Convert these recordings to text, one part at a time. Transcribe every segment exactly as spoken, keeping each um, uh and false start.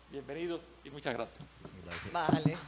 Bienvenidos y muchas gracias. Gracias. Vale.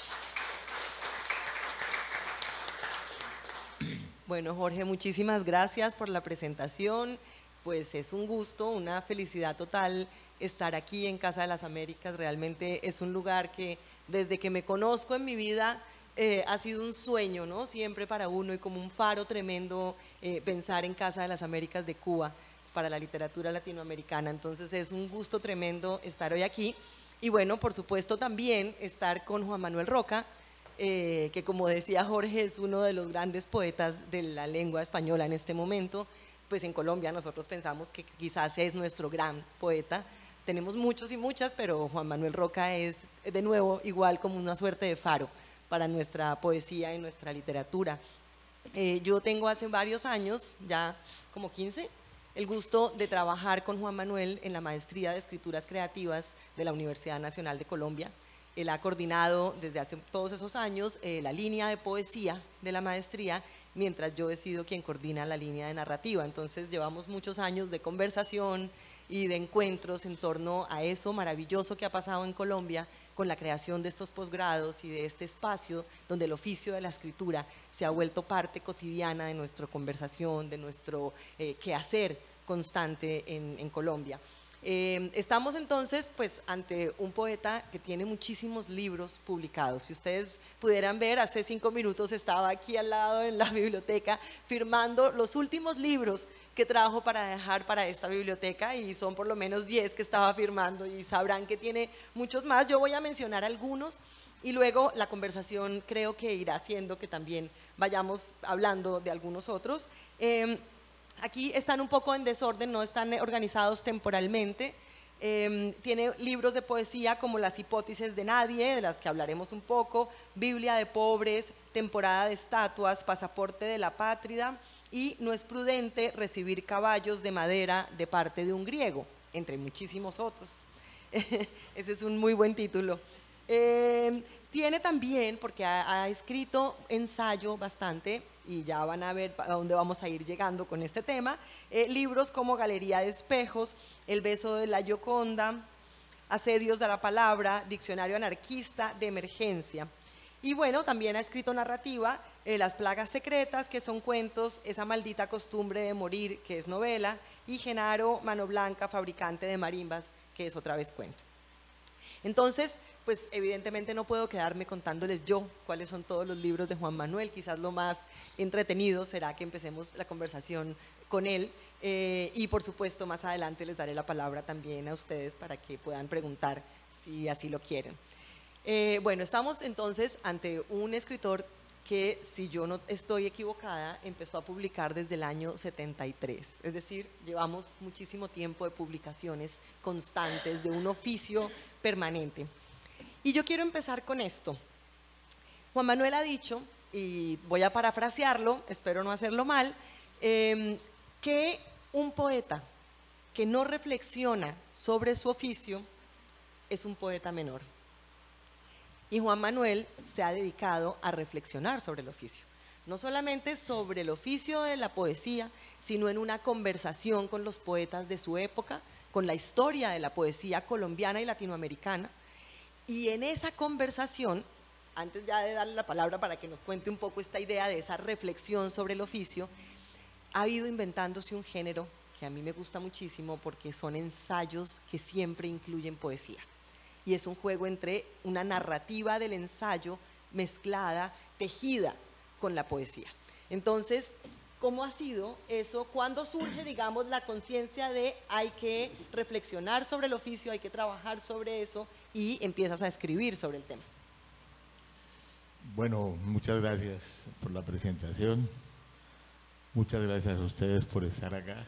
Bueno, Jorge, muchísimas gracias por la presentación. Pues es un gusto, una felicidad total estar aquí en Casa de las Américas. Realmente es un lugar que desde que me conozco en mi vida eh, ha sido un sueño, ¿no? Siempre para uno y como un faro tremendo eh, pensar en Casa de las Américas de Cuba para la literatura latinoamericana. Entonces es un gusto tremendo estar hoy aquí. Y bueno, por supuesto también estar con Juan Manuel Roca, Eh, que como decía Jorge es uno de los grandes poetas de la lengua española en este momento. Pues en Colombia nosotros pensamos que quizás es nuestro gran poeta. Tenemos muchos y muchas, pero Juan Manuel Roca es de nuevo igual como una suerte de faro para nuestra poesía y nuestra literatura. Eh, yo tengo hace varios años, ya como quince, el gusto de trabajar con Juan Manuel en la maestría de escrituras creativas de la Universidad Nacional de Colombia. Él ha coordinado desde hace todos esos años eh, la línea de poesía de la maestría, mientras yo he sido quien coordina la línea de narrativa. Entonces llevamos muchos años de conversación y de encuentros en torno a eso maravilloso que ha pasado en Colombia con la creación de estos posgrados y de este espacio donde el oficio de la escritura se ha vuelto parte cotidiana de nuestra conversación, de nuestro eh, quehacer constante en, en Colombia. Eh, estamos entonces pues ante un poeta que tiene muchísimos libros publicados. Si ustedes pudieran ver, hace cinco minutos estaba aquí al lado en la biblioteca firmando los últimos libros que trajo para dejar para esta biblioteca, y son por lo menos diez que estaba firmando, y sabrán que tiene muchos más. Yo voy a mencionar algunos y luego la conversación creo que irá haciendo que también vayamos hablando de algunos otros. Eh, Aquí están un poco en desorden, no están organizados temporalmente. Eh, tiene libros de poesía como Las hipótesis de nadie, de las que hablaremos un poco, Biblia de pobres, Temporada de estatuas, Pasaporte de la pátrida y No es prudente recibir caballos de madera de parte de un griego, entre muchísimos otros. Ese es un muy buen título. Eh, tiene también, porque ha, ha escrito ensayo bastante, y ya van a ver a dónde vamos a ir llegando con este tema, eh, libros como Galería de espejos, El beso de la Gioconda, Asedios de la palabra, Diccionario anarquista de emergencia. Y bueno, también ha escrito narrativa, eh, Las plagas secretas, que son cuentos, Esa maldita costumbre de morir, que es novela, y Genaro Mano Blanca, fabricante de marimbas, que es otra vez cuento. Entonces, pues evidentemente no puedo quedarme contándoles yo cuáles son todos los libros de Juan Manuel. Quizás lo más entretenido será que empecemos la conversación con él, eh, y por supuesto más adelante les daré la palabra también a ustedes para que puedan preguntar si así lo quieren. Eh, bueno, estamos entonces ante un escritor que, si yo no estoy equivocada, empezó a publicar desde el año setenta y tres, es decir, llevamos muchísimo tiempo de publicaciones constantes, de un oficio permanente. Y yo quiero empezar con esto. Juan Manuel ha dicho, y voy a parafrasearlo, espero no hacerlo mal, eh, que un poeta que no reflexiona sobre su oficio es un poeta menor. Y Juan Manuel se ha dedicado a reflexionar sobre el oficio, no solamente sobre el oficio de la poesía, sino en una conversación con los poetas de su época, con la historia de la poesía colombiana y latinoamericana. Y en esa conversación, antes ya de darle la palabra para que nos cuente un poco esta idea de esa reflexión sobre el oficio, ha ido inventándose un género que a mí me gusta muchísimo, porque son ensayos que siempre incluyen poesía. Y es un juego entre una narrativa del ensayo mezclada, tejida con la poesía. Entonces, ¿cómo ha sido eso? ¿Cuándo surge, digamos, la conciencia de hay que reflexionar sobre el oficio, hay que trabajar sobre eso, y empiezas a escribir sobre el tema? Bueno, muchas gracias por la presentación. Muchas gracias a ustedes por estar acá.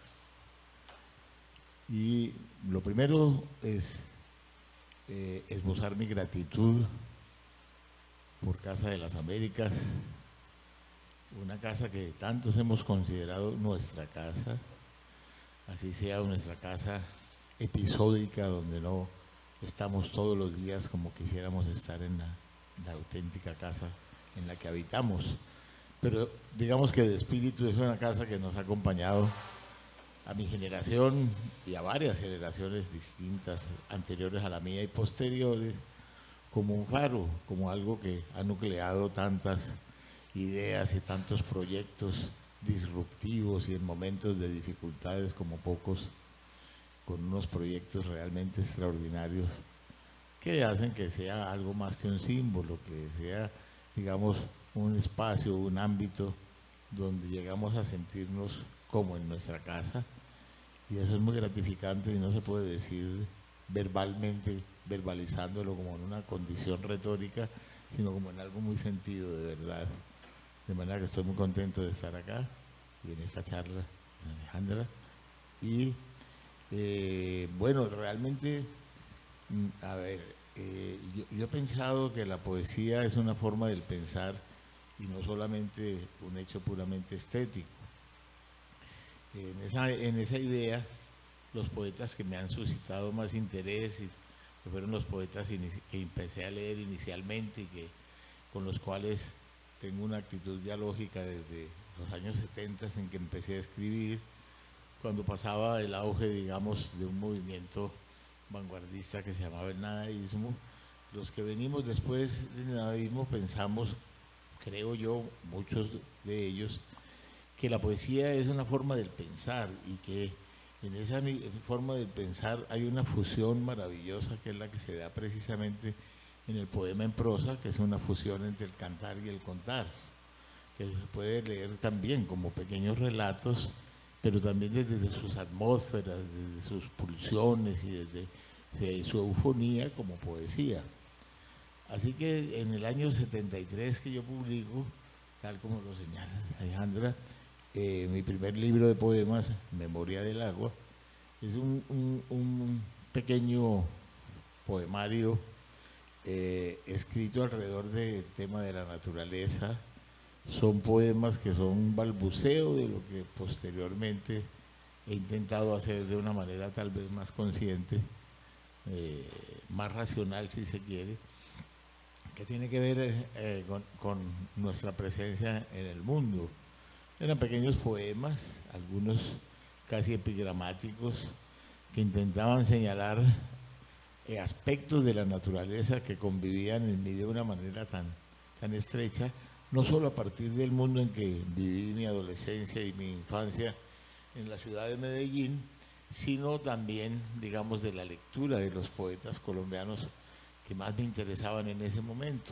Y lo primero es eh, esbozar mi gratitud por Casa de las Américas, una casa que tantos hemos considerado nuestra casa, así sea nuestra casa episódica, donde no estamos todos los días como quisiéramos estar en la, la auténtica casa en la que habitamos. Pero digamos que de espíritu es una casa que nos ha acompañado a mi generación y a varias generaciones distintas, anteriores a la mía y posteriores, como un faro, como algo que ha nucleado tantas ideas y tantos proyectos disruptivos y en momentos de dificultades como pocos, con unos proyectos realmente extraordinarios que hacen que sea algo más que un símbolo, que sea, digamos, un espacio, un ámbito donde llegamos a sentirnos como en nuestra casa, y eso es muy gratificante y no se puede decir verbalmente, verbalizándolo como en una condición retórica, sino como en algo muy sentido de verdad. De manera que estoy muy contento de estar acá y en esta charla con Alejandra. Y eh, bueno, realmente, a ver, eh, yo, yo he pensado que la poesía es una forma del pensar y no solamente un hecho puramente estético. En esa, en esa idea, los poetas que me han suscitado más interés y que fueron los poetas que empecé a leer inicialmente y que, con los cuales tengo una actitud dialógica desde los años setenta en que empecé a escribir, cuando pasaba el auge, digamos, de un movimiento vanguardista que se llamaba el nadaísmo. Los que venimos después del nadaísmo pensamos, creo yo, muchos de ellos, que la poesía es una forma del pensar y que en esa forma del pensar hay una fusión maravillosa que es la que se da precisamente en el poema en prosa, que es una fusión entre el cantar y el contar, que se puede leer también como pequeños relatos, pero también desde sus atmósferas, desde sus pulsiones y desde, desde su eufonía como poesía. Así que en el año setenta y tres que yo publico, tal como lo señala Alejandra, eh, mi primer libro de poemas, Memoria del Agua, es un, un, un pequeño poemario eh, escrito alrededor del tema de la naturaleza. Son poemas que son un balbuceo de lo que posteriormente he intentado hacer de una manera tal vez más consciente, eh, más racional si se quiere, que tiene que ver eh, con, con nuestra presencia en el mundo. Eran pequeños poemas, algunos casi epigramáticos, que intentaban señalar eh, aspectos de la naturaleza que convivían en mí de una manera tan, tan estrecha, no solo a partir del mundo en que viví mi adolescencia y mi infancia en la ciudad de Medellín, sino también, digamos, de la lectura de los poetas colombianos que más me interesaban en ese momento.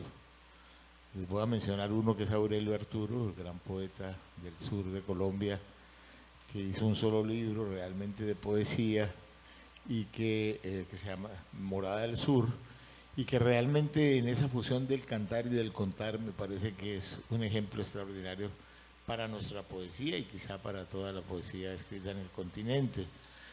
Les voy a mencionar uno que es Aurelio Arturo, el gran poeta del sur de Colombia, que hizo un solo libro realmente de poesía y que, eh, que se llama Morada del Sur, y que realmente en esa fusión del cantar y del contar me parece que es un ejemplo extraordinario para nuestra poesía y quizá para toda la poesía escrita en el continente.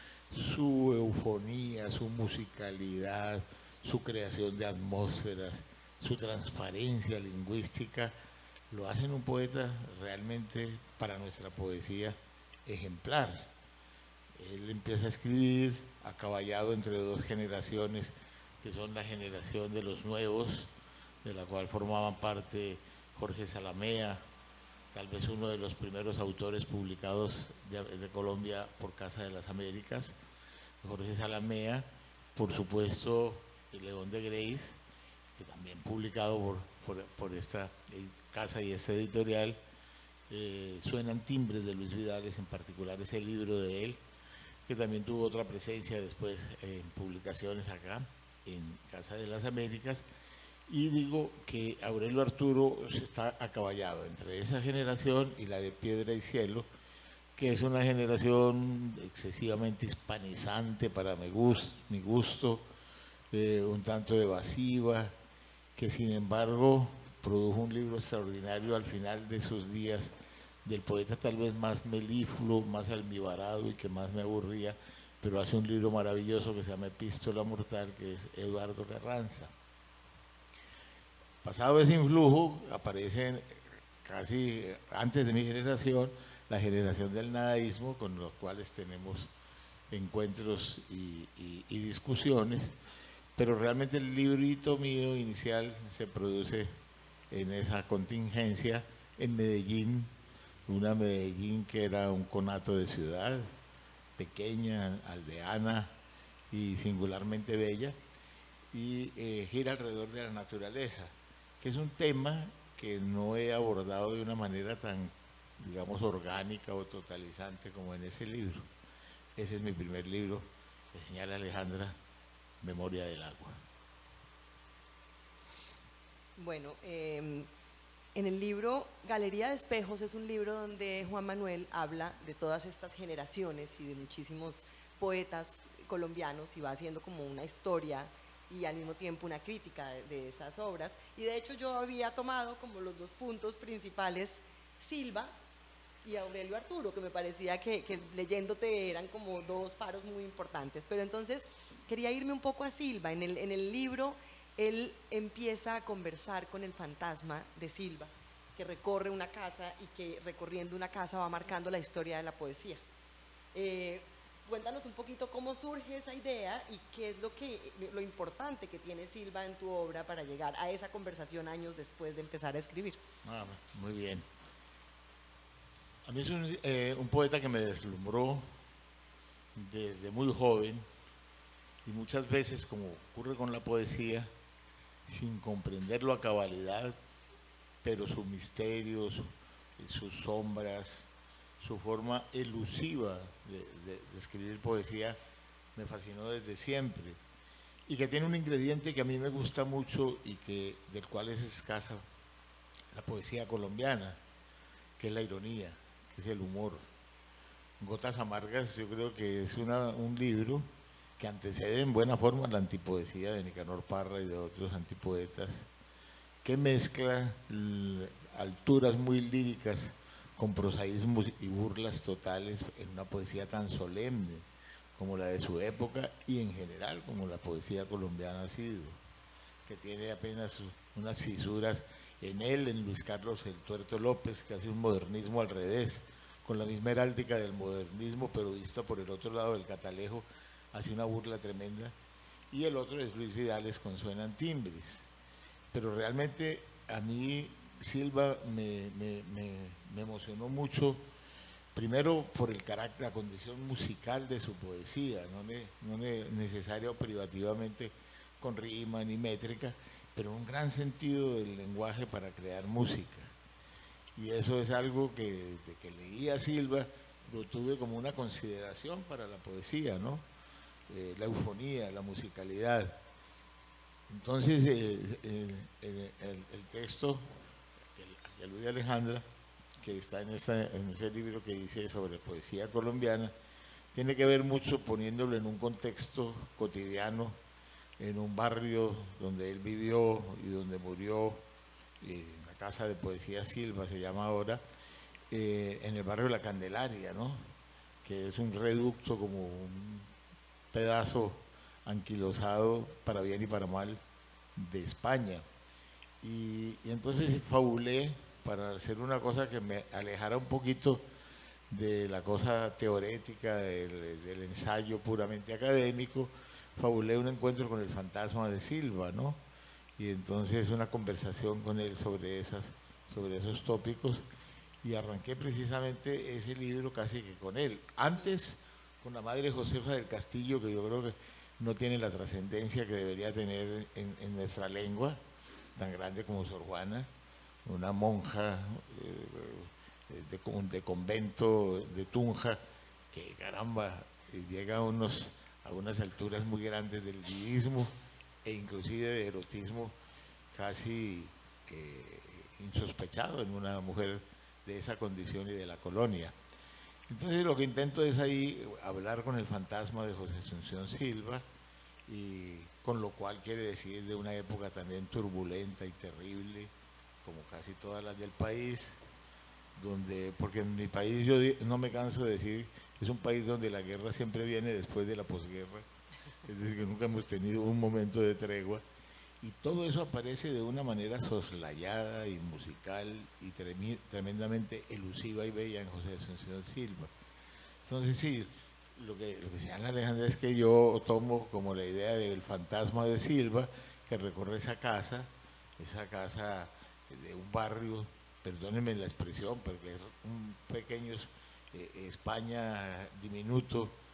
Su eufonía, su musicalidad, su creación de atmósferas, su transparencia lingüística, lo hacen un poeta realmente para nuestra poesía ejemplar. Él empieza a escribir acaballado entre dos generaciones, que son la generación de los nuevos, de la cual formaban parte Jorge Salamea, tal vez uno de los primeros autores publicados de, de Colombia por Casa de las Américas, Jorge Salamea, por supuesto León de Greiff, que también publicado por, por, por esta casa y esta editorial, eh, Suenan timbres de Luis Vidales, en particular ese libro de él, que también tuvo otra presencia después en publicaciones acá, en Casa de las Américas. Y digo que Aurelio Arturo está acaballado entre esa generación y la de Piedra y Cielo, que es una generación excesivamente hispanizante para mi gusto, mi gusto eh, un tanto evasiva, que sin embargo produjo un libro extraordinario al final de sus días, del poeta tal vez más melífluo, más almibarado y que más me aburría, pero hace un libro maravilloso que se llama Epístola Mortal, que es Eduardo Carranza. Pasado ese influjo, aparecen casi antes de mi generación, la generación del nadaísmo, con los cuales tenemos encuentros y, y, y discusiones, pero realmente el librito mío inicial se produce en esa contingencia en Medellín, una Medellín que era un conato de ciudad, pequeña, aldeana y singularmente bella, y eh, gira alrededor de la naturaleza, que es un tema que no he abordado de una manera tan, digamos, orgánica o totalizante como en ese libro. Ese es mi primer libro, que señala Alejandra, Memoria del agua. Bueno, eh, en el libro Galería de Espejos es un libro donde Juan Manuel habla de todas estas generaciones y de muchísimos poetas colombianos y va haciendo como una historia y al mismo tiempo una crítica de, de esas obras. Y de hecho yo había tomado como los dos puntos principales, Silva y Aurelio Arturo, que me parecía que, que leyéndote eran como dos faros muy importantes. Pero entonces quería irme un poco a Silva. En el, en el libro él empieza a conversar con el fantasma de Silva, que recorre una casa y que recorriendo una casa va marcando la historia de la poesía. Eh, cuéntanos un poquito cómo surge esa idea y qué es lo, que, lo importante que tiene Silva en tu obra para llegar a esa conversación años después de empezar a escribir. Ah, muy bien. A mí es un, eh, un poeta que me deslumbró desde muy joven y muchas veces, como ocurre con la poesía, sin comprenderlo a cabalidad, pero su misterio, su, sus sombras, su forma elusiva de, de, de escribir poesía me fascinó desde siempre, y que tiene un ingrediente que a mí me gusta mucho y que, del cual es escasa la poesía colombiana, que es la ironía, que es el humor. Gotas Amargas yo creo que es una, un libro que antecede en buena forma la antipoesía de Nicanor Parra y de otros antipoetas, que mezcla alturas muy líricas con prosaísmos y burlas totales en una poesía tan solemne como la de su época y en general como la poesía colombiana ha sido, que tiene apenas unas fisuras en él, en Luis Carlos el Tuerto López, que hace un modernismo al revés, con la misma heráldica del modernismo, pero vista por el otro lado del catalejo, hace una burla tremenda, y el otro es Luis Vidales con Suenan Timbres. Pero realmente a mí Silva me, me, me, me emocionó mucho, primero por el carácter, la condición musical de su poesía, no, ne, no ne, necesaria o privativamente con rima ni métrica, pero un gran sentido del lenguaje para crear música. Y eso es algo que desde que leí a Silva lo tuve como una consideración para la poesía, ¿no? Eh, la eufonía, la musicalidad. Entonces, eh, eh, el, el, el texto que alude a Alejandra, que está en, esta, en ese libro que dice sobre poesía colombiana, tiene que ver mucho poniéndolo en un contexto cotidiano, en un barrio donde él vivió y donde murió, eh, en la Casa de Poesía Silva se llama ahora, eh, en el barrio de La Candelaria, ¿no? Que es un reducto, como un pedazo anquilosado para bien y para mal de España. Y, y entonces fabulé para hacer una cosa que me alejara un poquito de la cosa teorética, del, del ensayo puramente académico. Fabulé un encuentro con el fantasma de Silva, ¿no? Y entonces una conversación con él sobre, esas, sobre esos tópicos, y arranqué precisamente ese libro casi que con él. Antes, con la Madre Josefa del Castillo, que yo creo que no tiene la trascendencia que debería tener en, en nuestra lengua, tan grande como Sor Juana, una monja eh, de, de convento de Tunja, que caramba, llega a, unos, a unas alturas muy grandes del lirismo e inclusive de erotismo casi eh, insospechado en una mujer de esa condición y de la colonia. Entonces lo que intento es ahí hablar con el fantasma de José Asunción Silva, y con lo cual quiere decir de una época también turbulenta y terrible, como casi todas las del país, donde, porque en mi país yo no me canso de decir, es un país donde la guerra siempre viene después de la posguerra, es decir, que nunca hemos tenido un momento de tregua, y todo eso aparece de una manera soslayada y musical y tremendamente elusiva y bella en José Asunción Silva. Entonces sí, lo que, lo que señala Alejandra es que yo tomo como la idea del fantasma de Silva, que recorre esa casa, esa casa de un barrio, perdónenme la expresión, porque es un pequeño eh, España diminuto,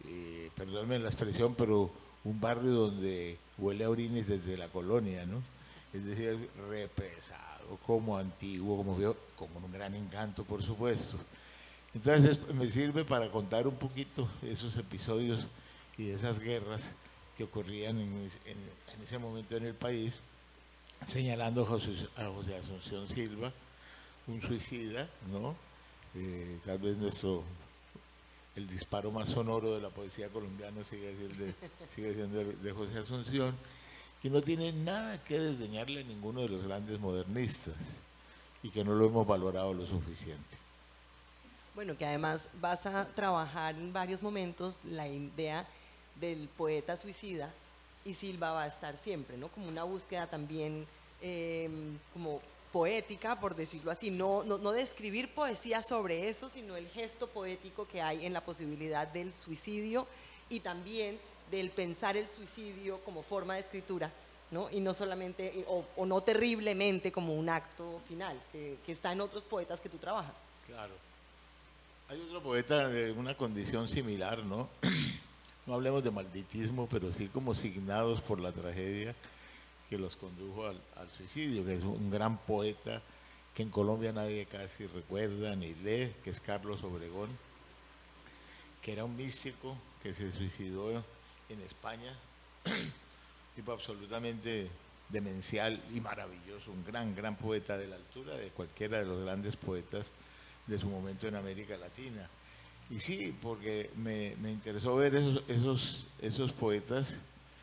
eh, perdónme la expresión, pero un barrio donde huele a orines desde la colonia, ¿no? Es decir, represado, como antiguo, como veo, con un gran encanto, por supuesto. Entonces me sirve para contar un poquito esos episodios y esas guerras que ocurrían en, en, en ese momento en el país, señalando a José, a José Asunción Silva, un suicida, ¿no? Eh, tal vez nuestro, el disparo más sonoro de la poesía colombiana sigue siendo de, sigue siendo de, de José Asunción, que no tiene nada que desdeñarle a ninguno de los grandes modernistas y que no lo hemos valorado lo suficiente. Bueno, que además vas a trabajar en varios momentos la idea del poeta suicida y Silva va a estar siempre, ¿no? Como una búsqueda también eh, como poética, por decirlo así, no, no, no de escribir poesía sobre eso, sino el gesto poético que hay en la posibilidad del suicidio y también del pensar el suicidio como forma de escritura, ¿no? Y no solamente, o, o no terriblemente como un acto final, que, que está en otros poetas que tú trabajas. Claro. Hay otro poeta de una condición similar, ¿no? No hablemos de malditismo, pero sí como signados por la tragedia que los condujo al, al suicidio, que es un gran poeta que en Colombia nadie casi recuerda ni lee, que es Carlos Obregón, que era un místico que se suicidó en España, tipo absolutamente demencial y maravilloso, un gran, gran poeta de la altura de cualquiera de los grandes poetas de su momento en América Latina. Y sí, porque me, me interesó ver esos, esos, esos poetas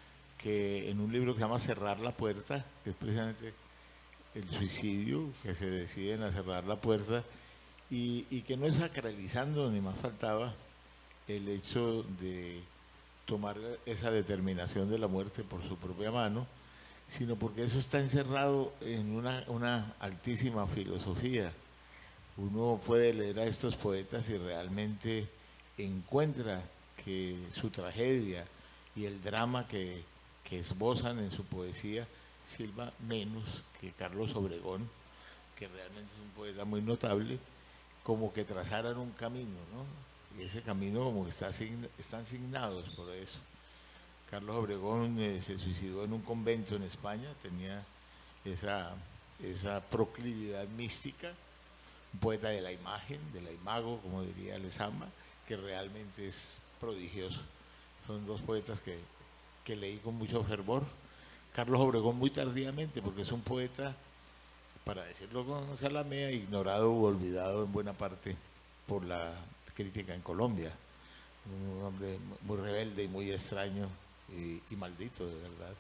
que en un libro que se llama Cerrar la Puerta, que es precisamente el suicidio, que se deciden a cerrar la puerta y, y que no es sacralizando, ni más faltaba, el hecho de tomar esa determinación de la muerte por su propia mano, sino porque eso está encerrado en una, una altísima filosofía. Uno puede leer a estos poetas y realmente encuentra que su tragedia y el drama que, que esbozan en su poesía, Silva menos que Carlos Obregón, que realmente es un poeta muy notable, como que trazaran un camino, ¿no? Y ese camino como que está sign, están signados por eso. Carlos Obregón eh, se suicidó en un convento en España, tenía esa, esa proclividad mística, un poeta de la imagen, de la imago, como diría Lezama, que realmente es prodigioso. Son dos poetas que, que leí con mucho fervor. Carlos Obregón muy tardíamente, porque es un poeta, para decirlo con Salamea, ignorado u olvidado en buena parte por la crítica en Colombia. Un hombre muy rebelde y muy extraño y, y maldito, de verdad.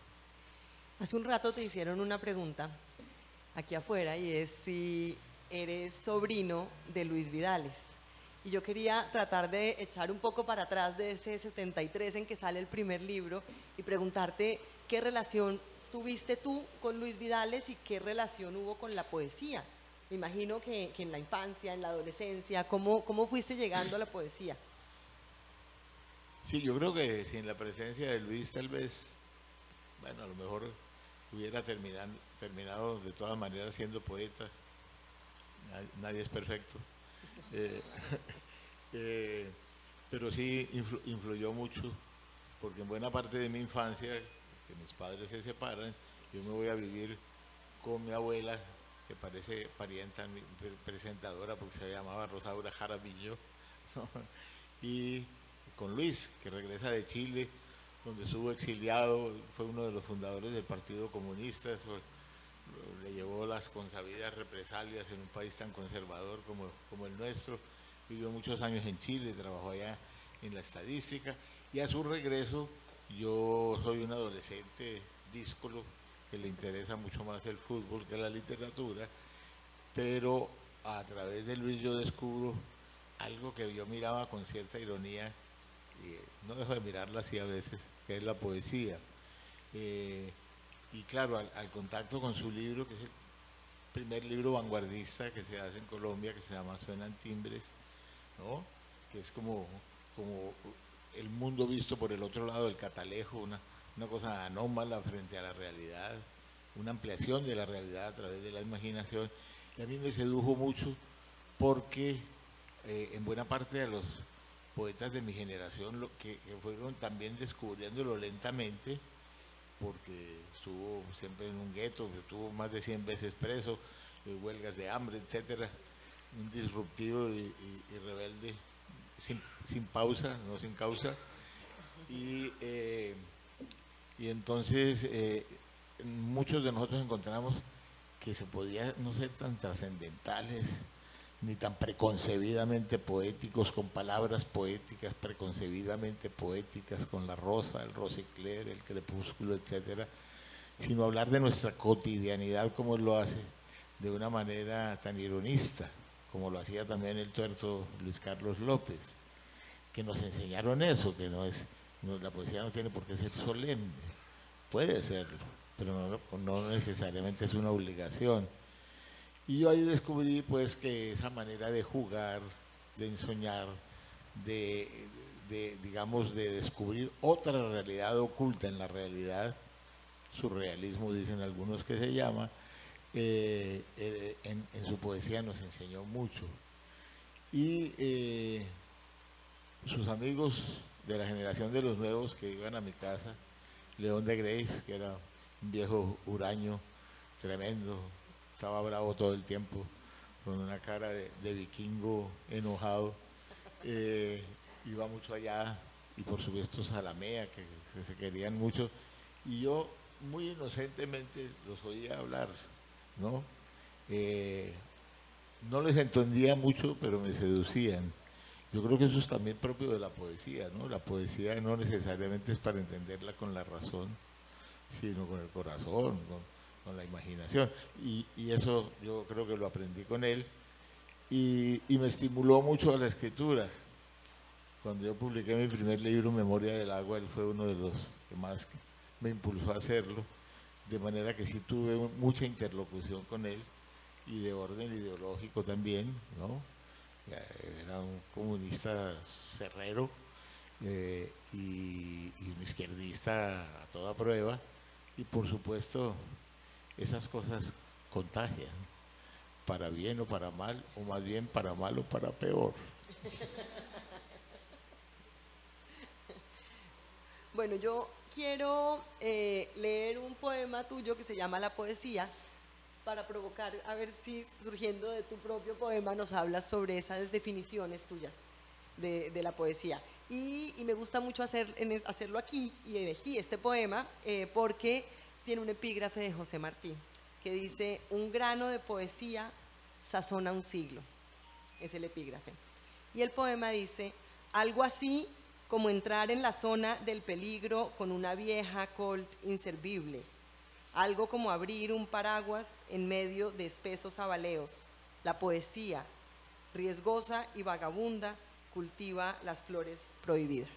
Hace un rato te hicieron una pregunta aquí afuera y es si eres sobrino de Luis Vidales. Y yo quería tratar de echar un poco para atrás de ese setenta y tres en que sale el primer libro y preguntarte qué relación tuviste tú con Luis Vidales y qué relación hubo con la poesía. Me imagino que, que en la infancia, en la adolescencia, ¿cómo, cómo fuiste llegando a la poesía? Sí, yo creo que sin la presencia de Luis tal vez, bueno, a lo mejor hubiera terminado, terminado de todas maneras siendo poeta. Nadie es perfecto. Eh, eh, pero sí influ, influyó mucho, porque en buena parte de mi infancia, que mis padres se separan, yo me voy a vivir con mi abuela, que parece parienta presentadora, porque se llamaba Rosaura Jaramillo, ¿no? Y con Luis, que regresa de Chile, donde estuvo exiliado, fue uno de los fundadores del Partido Comunista, eso le llevó las consabidas represalias en un país tan conservador como, como el nuestro. Vivió muchos años en Chile, trabajó allá en la estadística, y a su regreso yo soy un adolescente díscolo que le interesa mucho más el fútbol que la literatura, pero a través de Luis yo descubro algo que yo miraba con cierta ironía, y no dejo de mirarla así a veces, que es la poesía. Eh, y claro, al, al contacto con su libro, que es el primer libro vanguardista que se hace en Colombia, que se llama Suenan Timbres, ¿no? Que es como, como el mundo visto por el otro lado del catalejo, una, una cosa anómala frente a la realidad, una ampliación de la realidad a través de la imaginación. Y a mí me sedujo mucho porque eh, en buena parte de los poetas de mi generación lo que, que fueron también descubriéndolo lentamente, porque estuvo siempre en un gueto, estuvo más de cien veces preso, eh, huelgas de hambre, etcétera, un disruptivo y, y, y rebelde, sin, sin pausa, no sin causa, y, eh, y entonces eh, muchos de nosotros encontramos que se podía no ser tan trascendentales, ni tan preconcebidamente poéticos, con palabras poéticas, preconcebidamente poéticas, con la rosa, el rosicler, el crepúsculo, etcétera, sino hablar de nuestra cotidianidad como él lo hace, de una manera tan ironista, como lo hacía también el tuerto Luis Carlos López, que nos enseñaron eso, que no es, no, la poesía no tiene por qué ser solemne, puede serlo, pero no, no necesariamente es una obligación. Y yo ahí descubrí pues que esa manera de jugar, de ensoñar, de, de, digamos, de descubrir otra realidad oculta en la realidad, surrealismo dicen algunos que se llama, eh, eh, en, en su poesía nos enseñó mucho. Y eh, sus amigos de la generación de los nuevos que iban a mi casa, León de Grave, que era un viejo huraño tremendo, estaba bravo todo el tiempo, con una cara de, de vikingo enojado, eh, iba mucho allá, y por supuesto Zalamea, que, que se querían mucho, y yo muy inocentemente los oía hablar, ¿no? Eh, no les entendía mucho, pero me seducían. Yo creo que eso es también propio de la poesía, ¿no? La poesía no necesariamente es para entenderla con la razón, sino con el corazón, con, con la imaginación, y, y eso yo creo que lo aprendí con él, y, y me estimuló mucho a la escritura. Cuando yo publiqué mi primer libro, Memoria del Agua, él fue uno de los que más me impulsó a hacerlo, de manera que sí tuve un, mucha interlocución con él, y de orden ideológico también, ¿no? Era un comunista cerrero, eh, y, y un izquierdista a toda prueba, y por supuesto esas cosas contagian, para bien o para mal, o más bien para mal o para peor. Bueno, yo quiero eh, leer un poema tuyo que se llama La Poesía, para provocar, a ver si surgiendo de tu propio poema nos hablas sobre esas definiciones tuyas de, de la poesía. Y, y me gusta mucho hacer, en es, hacerlo aquí, y elegí este poema eh, porque tiene un epígrafe de José Martí, que dice: un grano de poesía sazona un siglo. Es el epígrafe. Y el poema dice: algo así como entrar en la zona del peligro con una vieja Colt inservible. Algo como abrir un paraguas en medio de espesos abaleos. La poesía, riesgosa y vagabunda, cultiva las flores prohibidas.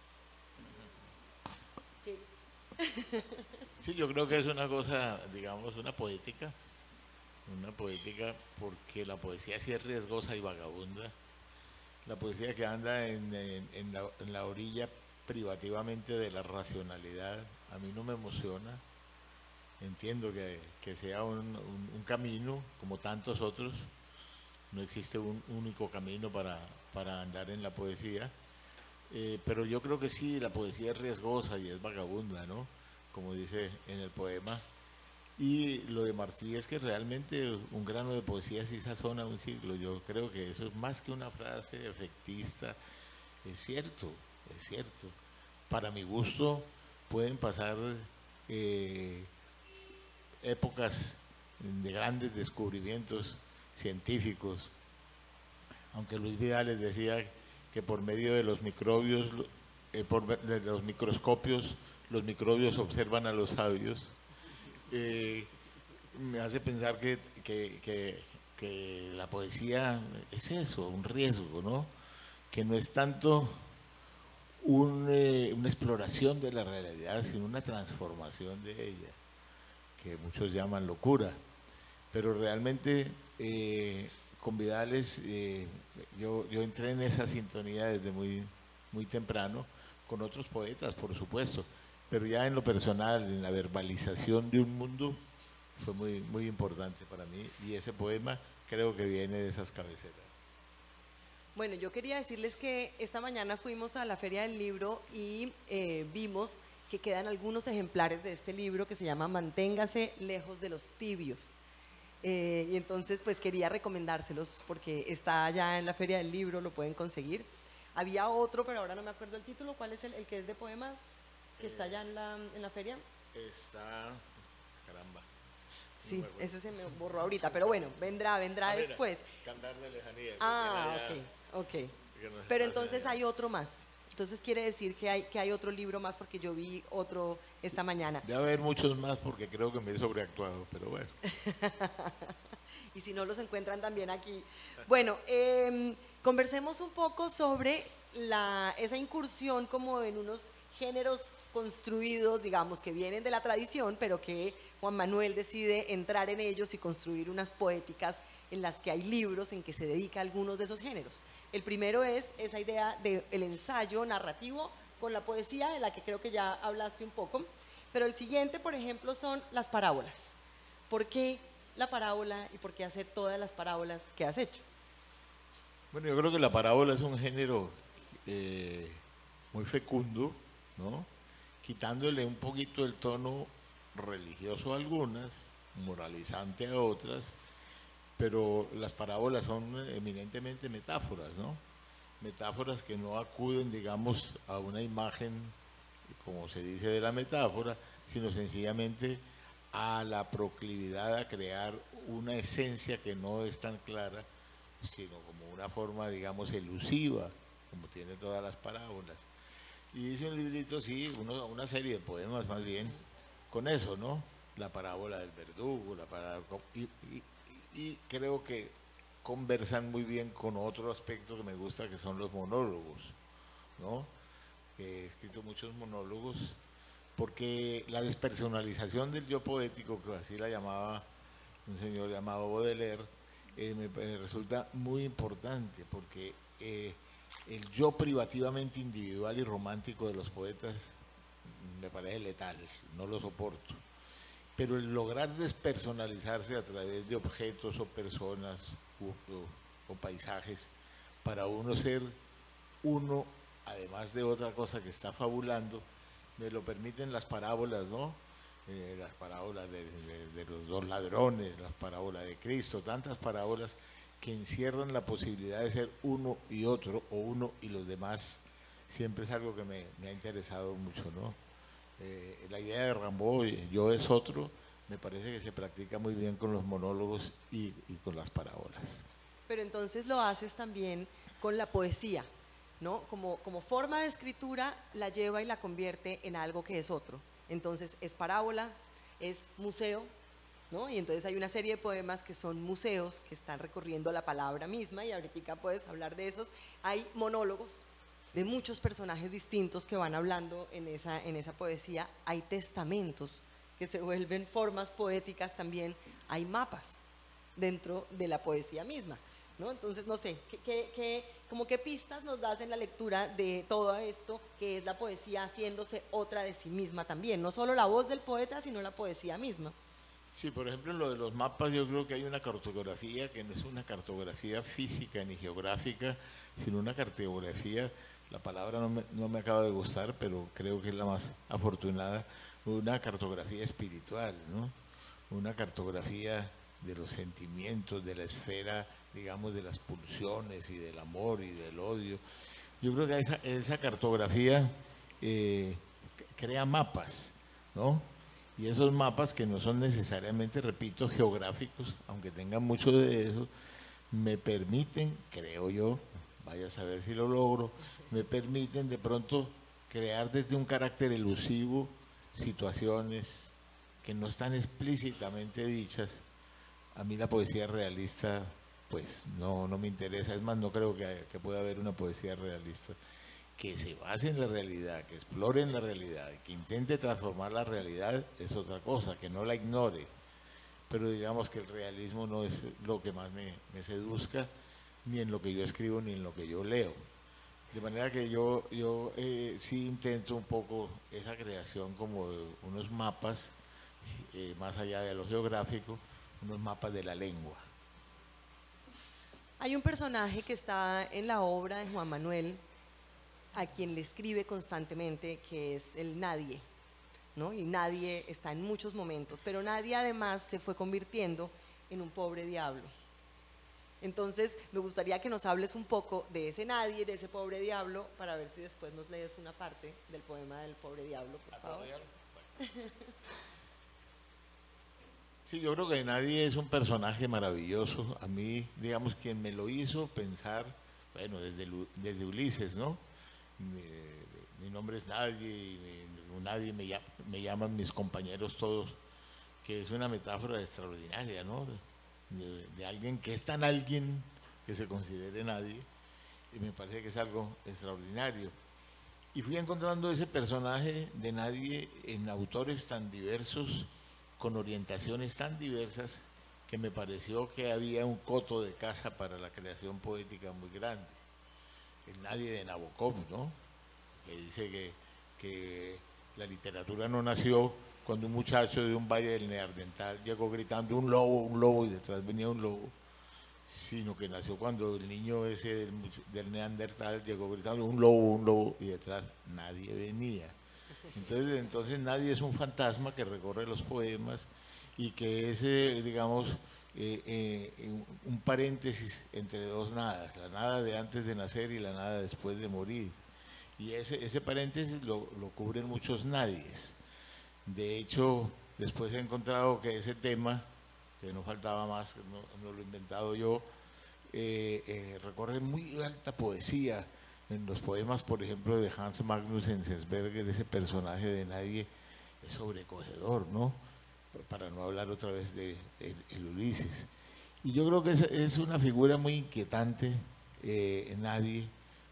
Sí, yo creo que es una cosa, digamos, una poética, una poética porque la poesía sí es riesgosa y vagabunda. La poesía que anda en, en, en, la, en la orilla privativamente de la racionalidad, a mí no me emociona. Entiendo que, que sea un, un, un camino, como tantos otros, no existe un único camino para, para andar en la poesía, eh, pero yo creo que sí, la poesía es riesgosa y es vagabunda, ¿no? Como dice en el poema. Y lo de Martí es que realmente un grano de poesía sí sazona un siglo. Yo creo que eso es más que una frase efectista, es cierto, es cierto. Para mi gusto pueden pasar eh, épocas de grandes descubrimientos científicos, aunque Luis Vidal les decía que por medio de los microbios, eh, por de los microscopios, los microbios observan a los sabios, eh, me hace pensar que, que, que, que la poesía es eso, un riesgo, ¿no? Que no es tanto un, eh, una exploración de la realidad, sino una transformación de ella, que muchos llaman locura, pero realmente eh, con Vidales eh, yo, yo entré en esa sintonía desde muy, muy temprano, con otros poetas, por supuesto, pero ya en lo personal, en la verbalización de un mundo, fue muy, muy importante para mí, y ese poema creo que viene de esas cabeceras. Bueno, yo quería decirles que esta mañana fuimos a la Feria del Libro y eh, vimos que quedan algunos ejemplares de este libro que se llama Manténgase lejos de los tibios. Eh, y entonces pues quería recomendárselos porque está allá en la Feria del Libro, lo pueden conseguir. Había otro, pero ahora no me acuerdo el título. ¿Cuál es el, el que es de poemas que está allá en la, en la feria? Está, caramba. Sí, No me ese se me borró ahorita, pero bueno, vendrá, vendrá Ah, mira, después. Cantar de lejanía. que Ah, tiene allá, ok, ok. que nos Pero está entonces hay enseñando. otro más. Entonces quiere decir que hay, que hay otro libro más porque yo vi otro esta mañana. Debe haber muchos más porque creo que me he sobreactuado, pero bueno. Y si no los encuentran también aquí. Bueno, eh, conversemos un poco sobre la, esa incursión como en unos géneros construidos, digamos, que vienen de la tradición, pero que Juan Manuel decide entrar en ellos y construir unas poéticas en las que hay libros en que se dedica a algunos de esos géneros. El primero es esa idea del ensayo narrativo con la poesía, de la que creo que ya hablaste un poco, pero el siguiente, por ejemplo, son las parábolas. ¿Por qué la parábola y por qué hacer todas las parábolas que has hecho? Bueno, yo creo que la parábola es un género eh, muy fecundo, ¿no? Quitándole un poquito el tono religioso a algunas, moralizante a otras, pero las parábolas son eminentemente metáforas, ¿no? Metáforas que no acuden, digamos, a una imagen, como se dice de la metáfora, sino sencillamente a la proclividad a crear una esencia que no es tan clara, sino como una forma, digamos, elusiva, como tiene todas las parábolas. Y hice un librito, sí, uno, una serie de poemas más bien, con eso, ¿no? La parábola del verdugo, la parábola, y, y, y creo que conversan muy bien con otro aspecto que me gusta, que son los monólogos, ¿no? Que he escrito muchos monólogos, porque la despersonalización del yo poético, que así la llamaba un señor llamado Baudelaire, eh, me, me resulta muy importante, porque eh, el yo privativamente individual y romántico de los poetas me parece letal, no lo soporto. Pero el lograr despersonalizarse a través de objetos o personas o, o, o paisajes, para uno ser uno, además de otra cosa que está fabulando, me lo permiten las parábolas, ¿no? Eh, las parábolas de, de, de los dos ladrones, las parábolas de Cristo, tantas parábolas que encierran la posibilidad de ser uno y otro, o uno y los demás. Siempre es algo que me, me ha interesado mucho, ¿no? Eh, la idea de Rimbaud, yo es otro, me parece que se practica muy bien con los monólogos y, y con las parábolas. Pero entonces lo haces también con la poesía, ¿no? Como, como forma de escritura la lleva y la convierte en algo que es otro. Entonces es parábola, es museo, ¿no? Y entonces hay una serie de poemas que son museos, que están recorriendo la palabra misma, y ahorita puedes hablar de esos. Hay monólogos de muchos personajes distintos que van hablando en esa, en esa poesía. Hay testamentos que se vuelven formas poéticas también. Hay mapas dentro de la poesía misma, ¿no? Entonces, no sé, ¿qué, qué, qué, como qué pistas nos das en la lectura de todo esto, que es la poesía haciéndose otra de sí misma también? No solo la voz del poeta, sino la poesía misma. Sí, por ejemplo, en lo de los mapas yo creo que hay una cartografía que no es una cartografía física ni geográfica, sino una cartografía, la palabra no me, no me acaba de gustar, pero creo que es la más afortunada, una cartografía espiritual, ¿no? Una cartografía de los sentimientos, de la esfera, digamos, de las pulsiones y del amor y del odio. Yo creo que esa, esa cartografía eh, crea mapas, ¿no? Y esos mapas, que no son necesariamente, repito, geográficos, aunque tengan mucho de eso, me permiten, creo yo, vaya a saber si lo logro, me permiten de pronto crear desde un carácter elusivo situaciones que no están explícitamente dichas. A mí la poesía realista, pues no, no me interesa, es más, no creo que, que pueda haber una poesía realista que se base en la realidad, que explore en la realidad, que intente transformar la realidad, es otra cosa, que no la ignore. Pero digamos que el realismo no es lo que más me, me seduzca, ni en lo que yo escribo, ni en lo que yo leo. De manera que yo, yo eh, sí intento un poco esa creación como de unos mapas, eh, más allá de lo geográfico, unos mapas de la lengua. Hay un personaje que está en la obra de Juan Manuel, a quien le escribe constantemente, que es el Nadie, ¿no? Y Nadie está en muchos momentos, pero Nadie además se fue convirtiendo en un pobre diablo. Entonces, me gustaría que nos hables un poco de ese Nadie, de ese pobre diablo, para ver si después nos lees una parte del poema del pobre diablo, por favor. Sí, yo creo que Nadie es un personaje maravilloso. A mí, digamos, quien me lo hizo pensar, bueno, desde, desde Ulises, ¿no? Mi, mi nombre es Nadie, y mi, Nadie me, me llaman mis compañeros todos, que es una metáfora extraordinaria, ¿no? De, de, de alguien que es tan alguien que se considere nadie, y me parece que es algo extraordinario. Y fui encontrando ese personaje de Nadie en autores tan diversos, con orientaciones tan diversas, que me pareció que había un coto de caza para la creación poética muy grande. El Nadie de Nabokov, ¿no? Que dice que, que la literatura no nació cuando un muchacho de un valle del Neandertal llegó gritando un lobo, un lobo, y detrás venía un lobo, sino que nació cuando el niño ese del, del Neandertal llegó gritando un lobo, un lobo, y detrás nadie venía. Entonces, entonces Nadie es un fantasma que recorre los poemas y que es, eh, digamos, eh, eh, un paréntesis entre dos nadas, la nada de antes de nacer y la nada después de morir. Y ese, ese paréntesis lo, lo cubren muchos nadies. De hecho, después he encontrado que ese tema, que no faltaba más, no, no lo he inventado yo, eh, eh, recorre muy alta poesía. En los poemas, por ejemplo, de Hans Magnus Enzensberger, ese personaje de Nadie es sobrecogedor, ¿no? Para no hablar otra vez de el, el Ulises. Y yo creo que es, es una figura muy inquietante, eh, Nadie,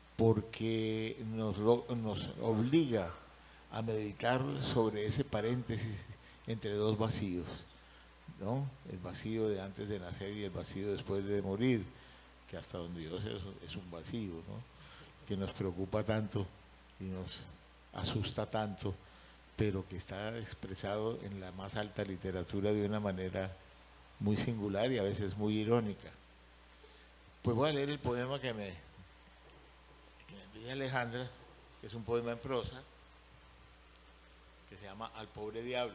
porque nos, lo, nos obliga a meditar sobre ese paréntesis entre dos vacíos, ¿no? El vacío de antes de nacer y el vacío después de morir, que hasta donde yo sé es un vacío, ¿no? Que nos preocupa tanto y nos asusta tanto, pero que está expresado en la más alta literatura de una manera muy singular y a veces muy irónica. Pues voy a leer el poema que me, que me envía Alejandra, que es un poema en prosa, que se llama Al pobre diablo.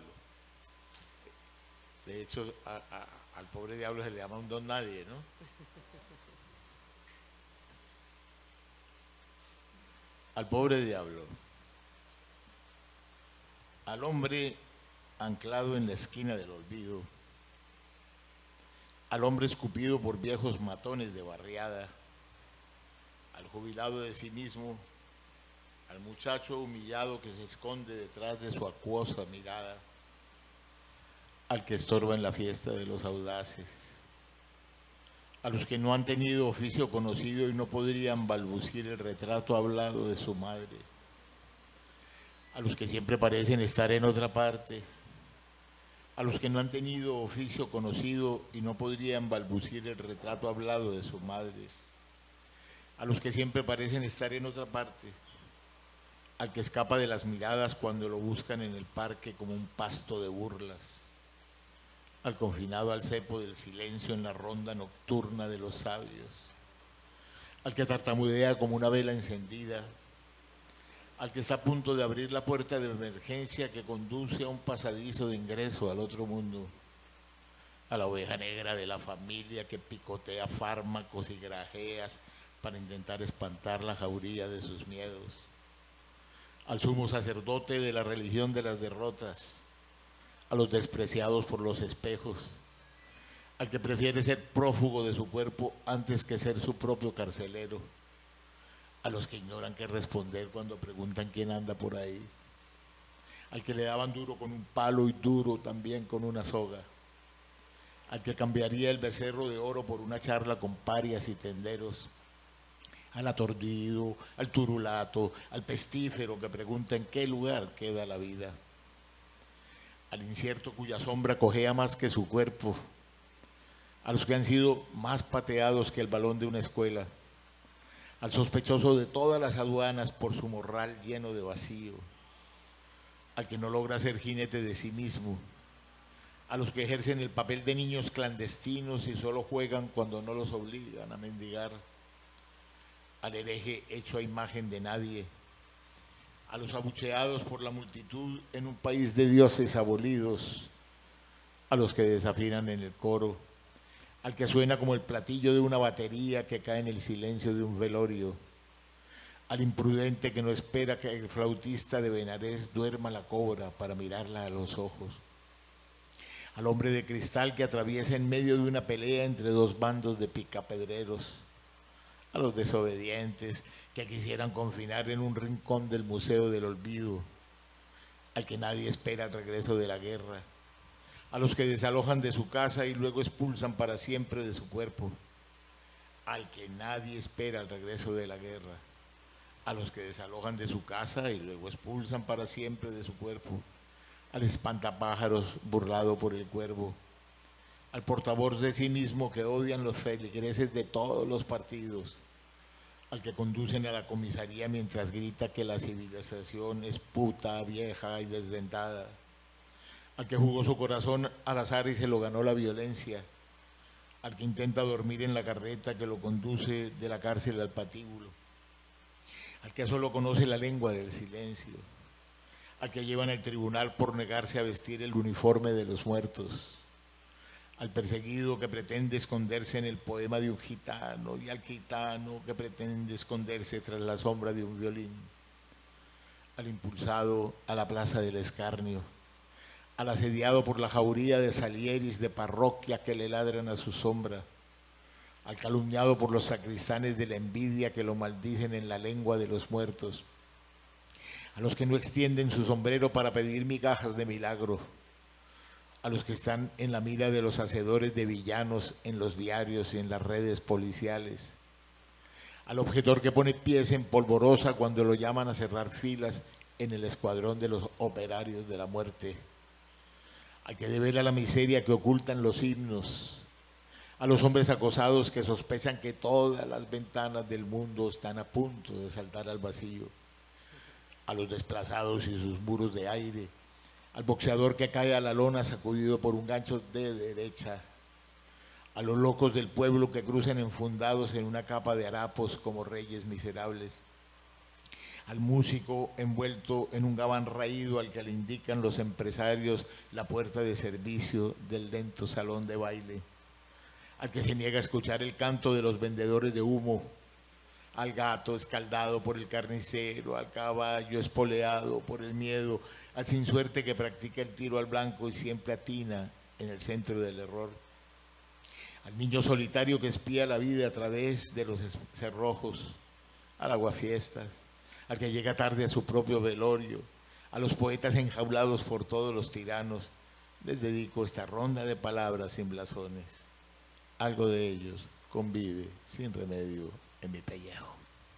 De hecho, a, a, al pobre diablo se le llama un don nadie, ¿no? Al pobre diablo. Al hombre anclado en la esquina del olvido, al hombre escupido por viejos matones de barriada, al jubilado de sí mismo, al muchacho humillado que se esconde detrás de su acuosa mirada, al que estorba en la fiesta de los audaces, a los que no han tenido oficio conocido y no podrían balbucir el retrato hablado de su madre, a los que siempre parecen estar en otra parte, a los que no han tenido oficio conocido y no podrían balbucir el retrato hablado de su madre, a los que siempre parecen estar en otra parte, al que escapa de las miradas cuando lo buscan en el parque como un pasto de burlas, al confinado al cepo del silencio en la ronda nocturna de los sabios, al que tartamudea como una vela encendida, al que está a punto de abrir la puerta de emergencia que conduce a un pasadizo de ingreso al otro mundo, a la oveja negra de la familia que picotea fármacos y grajeas para intentar espantar la jauría de sus miedos, al sumo sacerdote de la religión de las derrotas, a los despreciados por los espejos, al que prefiere ser prófugo de su cuerpo antes que ser su propio carcelero, a los que ignoran qué responder cuando preguntan quién anda por ahí, al que le daban duro con un palo y duro también con una soga, al que cambiaría el becerro de oro por una charla con parias y tenderos, al aturdido, al turulato, al pestífero que pregunta en qué lugar queda la vida, al incierto cuya sombra cojea más que su cuerpo, a los que han sido más pateados que el balón de una escuela, al sospechoso de todas las aduanas por su morral lleno de vacío, al que no logra ser jinete de sí mismo, a los que ejercen el papel de niños clandestinos y solo juegan cuando no los obligan a mendigar, al hereje hecho a imagen de nadie, a los abucheados por la multitud en un país de dioses abolidos, a los que desafinan en el coro, al que suena como el platillo de una batería que cae en el silencio de un velorio, al imprudente que no espera que el flautista de Benarés duerma la cobra para mirarla a los ojos, al hombre de cristal que atraviesa en medio de una pelea entre dos bandos de picapedreros, a los desobedientes que quisieran confinar en un rincón del Museo del Olvido, al que nadie espera el regreso de la guerra, a los que desalojan de su casa y luego expulsan para siempre de su cuerpo, al que nadie espera el regreso de la guerra, a los que desalojan de su casa y luego expulsan para siempre de su cuerpo, al espantapájaros burlado por el cuervo, al portavoz de sí mismo que odian los feligreses de todos los partidos, al que conducen a la comisaría mientras grita que la civilización es puta, vieja y desdentada, al que jugó su corazón al azar y se lo ganó la violencia, al que intenta dormir en la carreta que lo conduce de la cárcel al patíbulo, al que solo conoce la lengua del silencio, al que llevan al tribunal por negarse a vestir el uniforme de los muertos, al perseguido que pretende esconderse en el poema de un gitano y al gitano que pretende esconderse tras la sombra de un violín, al impulsado a la plaza del escarnio, al asediado por la jauría de salieris de parroquia que le ladran a su sombra, al calumniado por los sacristanes de la envidia que lo maldicen en la lengua de los muertos, a los que no extienden su sombrero para pedir migajas de milagro, a los que están en la mira de los hacedores de villanos en los diarios y en las redes policiales, al objetor que pone pies en polvorosa cuando lo llaman a cerrar filas en el escuadrón de los operarios de la muerte, al que devela la miseria que ocultan los himnos, a los hombres acosados que sospechan que todas las ventanas del mundo están a punto de saltar al vacío, a los desplazados y sus muros de aire, al boxeador que cae a la lona sacudido por un gancho de derecha, a los locos del pueblo que cruzan enfundados en una capa de harapos como reyes miserables, al músico envuelto en un gabán raído al que le indican los empresarios la puerta de servicio del lento salón de baile, al que se niega a escuchar el canto de los vendedores de humo, al gato escaldado por el carnicero, al caballo espoleado por el miedo, al sin suerte que practica el tiro al blanco y siempre atina en el centro del error, al niño solitario que espía la vida a través de los cerrojos, al aguafiestas, al que llega tarde a su propio velorio, a los poetas enjaulados por todos los tiranos. Les dedico esta ronda de palabras sin blasones. Algo de ellos convive sin remedio en mi pellejo.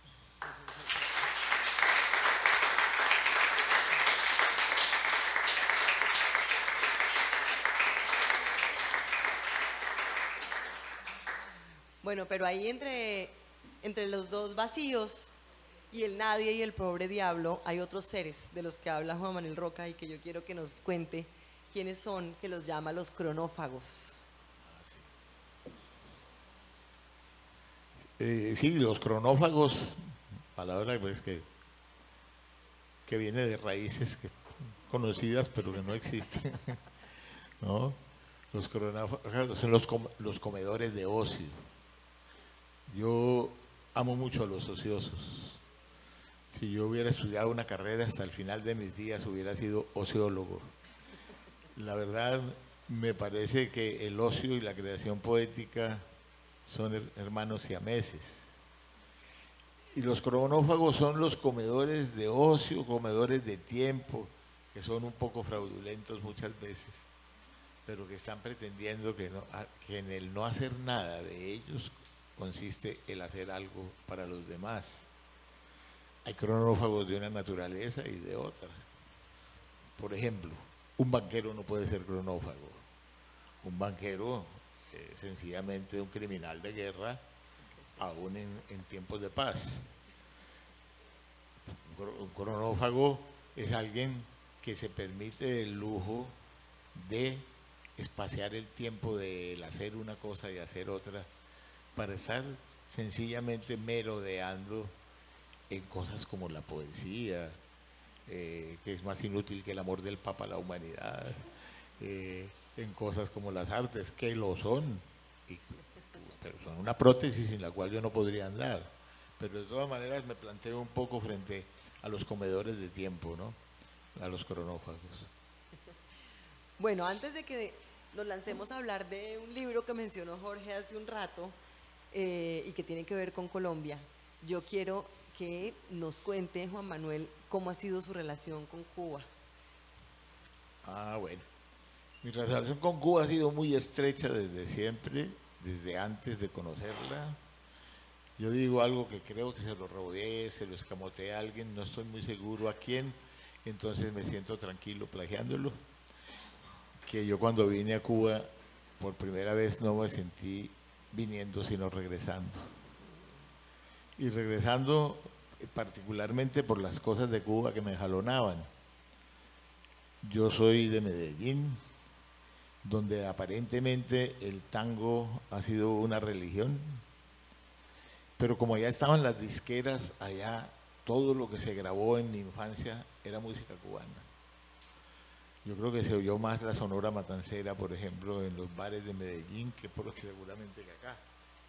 Bueno, pero ahí entre, entre los dos vacíos y el nadie y el pobre diablo hay otros seres de los que habla Juan Manuel Roca y que yo quiero que nos cuente quiénes son, que los llama los cronófagos. Eh, sí, los cronófagos, palabra pues que, que viene de raíces que, conocidas pero que no existen, ¿no? Los cronófagos son los, com los comedores de ocio. Yo amo mucho a los ociosos. Si yo hubiera estudiado una carrera hasta el final de mis días hubiera sido ociólogo. La verdad me parece que el ocio y la creación poética son hermanos siameses. Y los cronófagos son los comedores de ocio, comedores de tiempo, que son un poco fraudulentos muchas veces, pero que están pretendiendo que, no, que en el no hacer nada de ellos consiste el hacer algo para los demás. Hay cronófagos de una naturaleza y de otra. Por ejemplo, un banquero no puede ser cronófago. Un banquero eh, sencillamente un criminal de guerra, aún en, en tiempos de paz. Un cronófago es alguien que se permite el lujo de espaciar el tiempo del hacer una cosa y hacer otra, para estar sencillamente merodeando en cosas como la poesía, eh, que es más inútil que el amor del Papa a la humanidad, eh, en cosas como las artes, que lo son, y, pero son una prótesis sin la cual yo no podría andar. Pero de todas maneras me planteo un poco frente a los comedores de tiempo, ¿no? A los cronófagos. Bueno, antes de que nos lancemos a hablar de un libro que mencionó Jorge hace un rato eh, y que tiene que ver con Colombia, yo quiero que nos cuente, Juan Manuel, cómo ha sido su relación con Cuba. Ah, bueno. Mi relación con Cuba ha sido muy estrecha desde siempre, desde antes de conocerla. Yo digo algo que creo que se lo rodeé, se lo escamoteé a alguien, no estoy muy seguro a quién, entonces me siento tranquilo plagiándolo. Que yo cuando vine a Cuba por primera vez no me sentí viniendo sino regresando. Y regresando particularmente por las cosas de Cuba que me jalonaban. Yo soy de Medellín, donde aparentemente el tango ha sido una religión, pero como allá estaban las disqueras, allá todo lo que se grabó en mi infancia era música cubana. Yo creo que se oyó más la Sonora Matancera, por ejemplo, en los bares de Medellín, que por seguramente que acá.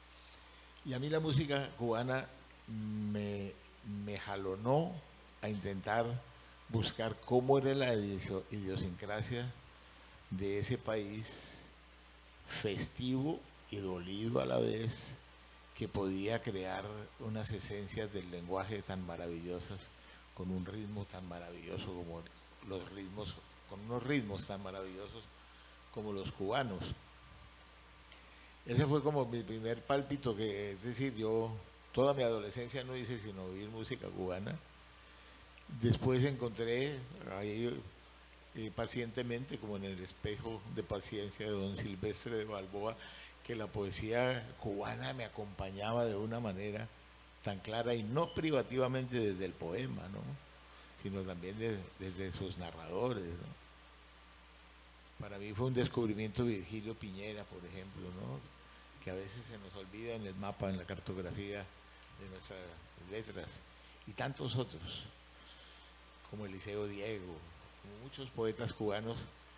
Y a mí la música cubana me, me jalonó a intentar buscar cómo era la idiosincrasia de ese país festivo y dolido a la vez, que podía crear unas esencias del lenguaje tan maravillosas, con un ritmo tan maravilloso como los ritmos, con unos ritmos tan maravillosos como los cubanos. Ese fue como mi primer pálpito, que es decir, yo toda mi adolescencia no hice sino oír música cubana. Después encontré ahí eh, pacientemente, como en el espejo de paciencia de don Silvestre de Balboa, que la poesía cubana me acompañaba de una manera tan clara, y no privativamente desde el poema, ¿no?, sino también de, desde sus narradores, ¿no? Para mí fue un descubrimiento Virgilio Piñera, por ejemplo, ¿no?, que a veces se nos olvida en el mapa, en la cartografía de nuestras letras, y tantos otros, como Eliseo Diego, como muchos poetas cubanos,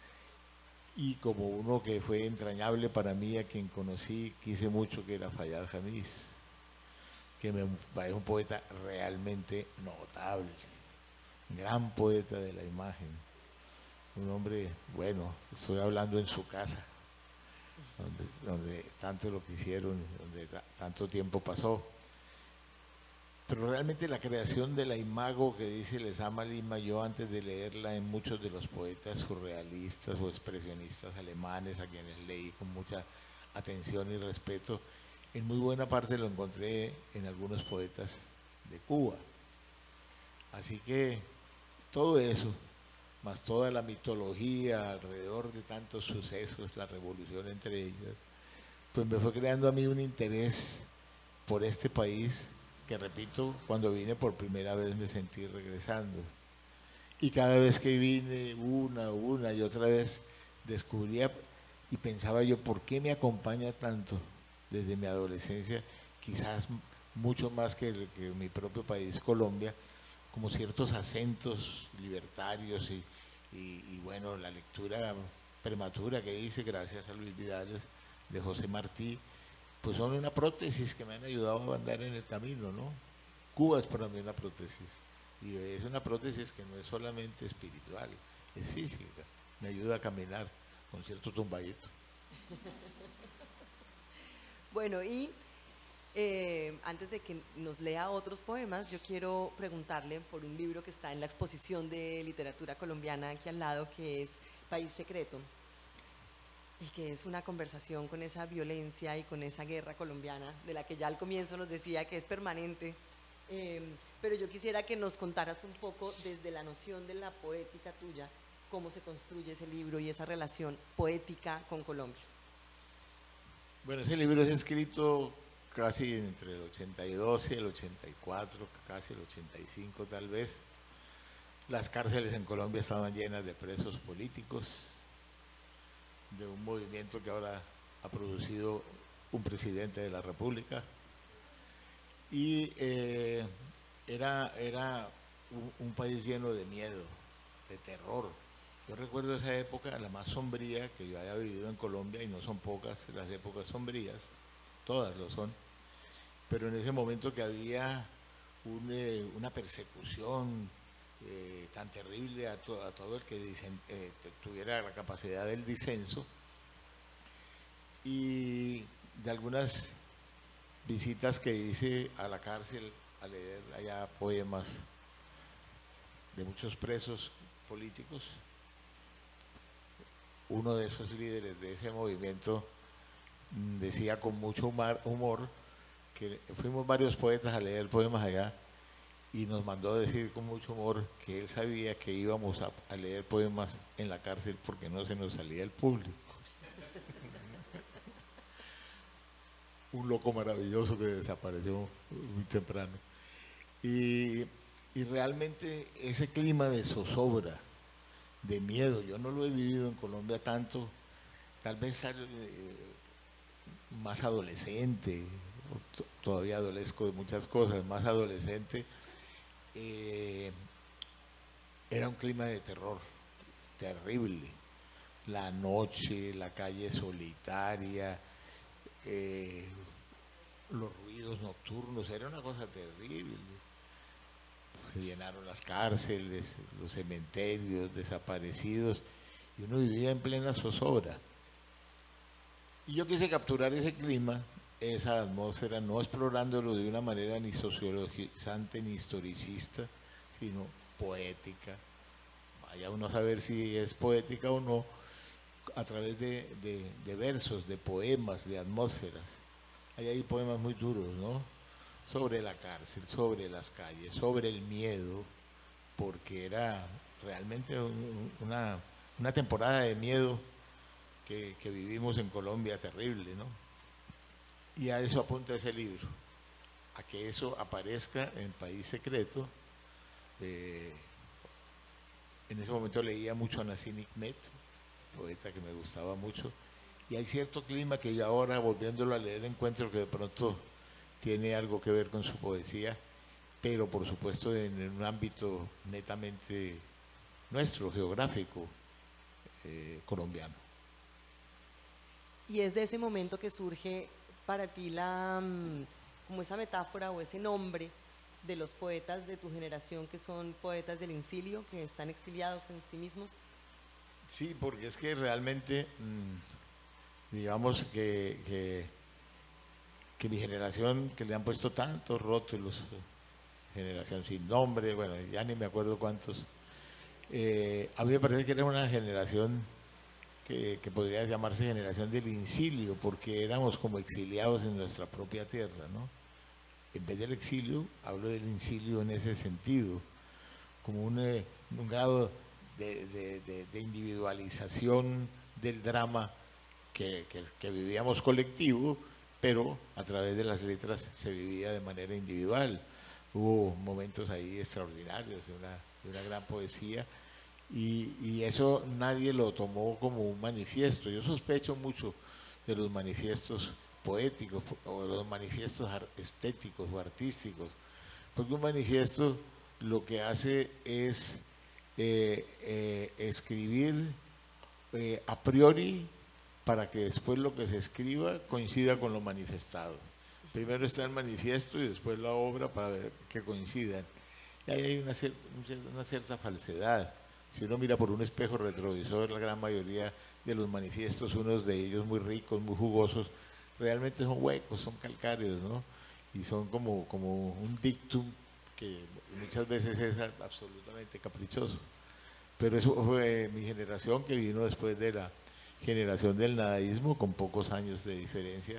y como uno que fue entrañable para mí, a quien conocí, quise mucho, que era Fayad Jamiz, que me parece un poeta realmente notable, gran poeta de la imagen, un hombre, bueno, estoy hablando en su casa, donde, donde tanto lo quisieron, donde tanto tiempo pasó. Pero realmente la creación de la imago que dice Lezama Lima, yo antes de leerla en muchos de los poetas surrealistas o expresionistas alemanes, a quienes leí con mucha atención y respeto, en muy buena parte lo encontré en algunos poetas de Cuba. Así que todo eso, más toda la mitología alrededor de tantos sucesos, la revolución entre ellas, pues me fue creando a mí un interés por este país, que repito, cuando vine por primera vez me sentí regresando. Y cada vez que vine, una, una y otra vez, descubría y pensaba yo, ¿por qué me acompaña tanto desde mi adolescencia? Quizás mucho más que, que mi propio país, Colombia, como ciertos acentos libertarios y, y, y bueno, la lectura prematura que hice gracias a Luis Vidales, de José Martí, pues son una prótesis que me han ayudado a andar en el camino, ¿no? Cuba es para mí una prótesis, y es una prótesis que no es solamente espiritual, es física, me ayuda a caminar con cierto tumbadito. Bueno, y eh, antes de que nos lea otros poemas, yo quiero preguntarle por un libro que está en la exposición de literatura colombiana aquí al lado, que es País Secreto, y que es una conversación con esa violencia y con esa guerra colombiana, de la que ya al comienzo nos decía que es permanente. Eh, pero yo quisiera que nos contaras un poco desde la noción de la poética tuya, cómo se construye ese libro y esa relación poética con Colombia. Bueno, ese libro es escrito casi entre el ochenta y dos y el ochenta y cuatro, casi el ochenta y cinco tal vez. Las cárceles en Colombia estaban llenas de presos políticos. de un movimiento que ahora ha producido un presidente de la República. Y eh, era, era un, un país lleno de miedo, de terror. Yo recuerdo esa época, la más sombría que yo haya vivido en Colombia, y no son pocas las épocas sombrías, todas lo son, pero en ese momento que había un, eh, una persecución eh, tan terrible a, to, a todo el que dicen, eh, tuviera la capacidad del disenso, y de algunas visitas que hice a la cárcel a leer allá poemas de muchos presos políticos. Uno de esos líderes de ese movimiento decía con mucho humor, humor que fuimos varios poetas a leer poemas allá, y nos mandó a decir con mucho humor que él sabía que íbamos a, a leer poemas en la cárcel porque no se nos salía el público. Un loco maravilloso que desapareció muy temprano. Y, y realmente ese clima de zozobra, de miedo, yo no lo he vivido en Colombia tanto, tal vez eh, más adolescente, todavía adolezco de muchas cosas, más adolescente, eh, era un clima de terror, terrible. La noche, la calle solitaria, eh, los ruidos nocturnos, era una cosa terrible. Se llenaron las cárceles, los cementerios, desaparecidos, y uno vivía en plena zozobra. Y yo quise capturar ese clima, esa atmósfera, no explorándolo de una manera ni sociologizante ni historicista, sino poética. Vaya uno a saber si es poética o no, a través de, de, de versos, de poemas, de atmósferas. Hay ahí poemas muy duros, ¿no? Sobre la cárcel, sobre las calles, sobre el miedo, porque era realmente un, una, una temporada de miedo que, que vivimos en Colombia terrible, ¿no? Y a eso apunta ese libro, a que eso aparezca en País Secreto. Eh, en ese momento leía mucho a Nassim Hikmet, poeta que me gustaba mucho, y hay cierto clima que yo ahora, volviéndolo a leer, encuentro que de pronto tiene algo que ver con su poesía, pero por supuesto en, en un ámbito netamente nuestro, geográfico, eh, colombiano. Y es de ese momento que surge para ti la, como esa metáfora o ese nombre de los poetas de tu generación que son poetas del exilio, que están exiliados en sí mismos. Sí, porque es que realmente, digamos que, que, que mi generación, que le han puesto tantos rótulos, generación sin nombre, bueno, ya ni me acuerdo cuántos, eh, a mí me parece que era una generación que, que podría llamarse generación del exilio, porque éramos como exiliados en nuestra propia tierra, ¿no? En vez del exilio, hablo del exilio en ese sentido, como un, eh, un grado de, de, de, de individualización del drama que, que, que vivíamos colectivo, pero a través de las letras se vivía de manera individual. Hubo momentos ahí extraordinarios de una, de una gran poesía, y, y eso nadie lo tomó como un manifiesto. Yo sospecho mucho de los manifiestos poéticos o de los manifiestos estéticos o artísticos, porque un manifiesto lo que hace es eh, eh, escribir eh, a priori para que después lo que se escriba coincida con lo manifestado. Primero está el manifiesto y después la obra para ver que coincidan. Y ahí hay una cierta, una cierta falsedad. Si uno mira por un espejo retrovisor, la gran mayoría de los manifiestos, unos de ellos muy ricos, muy jugosos, realmente son huecos, son calcáreos, ¿no? Y son como, como un dictum que muchas veces es absolutamente caprichoso. Pero eso fue mi generación, que vino después de la generación del nadaísmo, con pocos años de diferencia.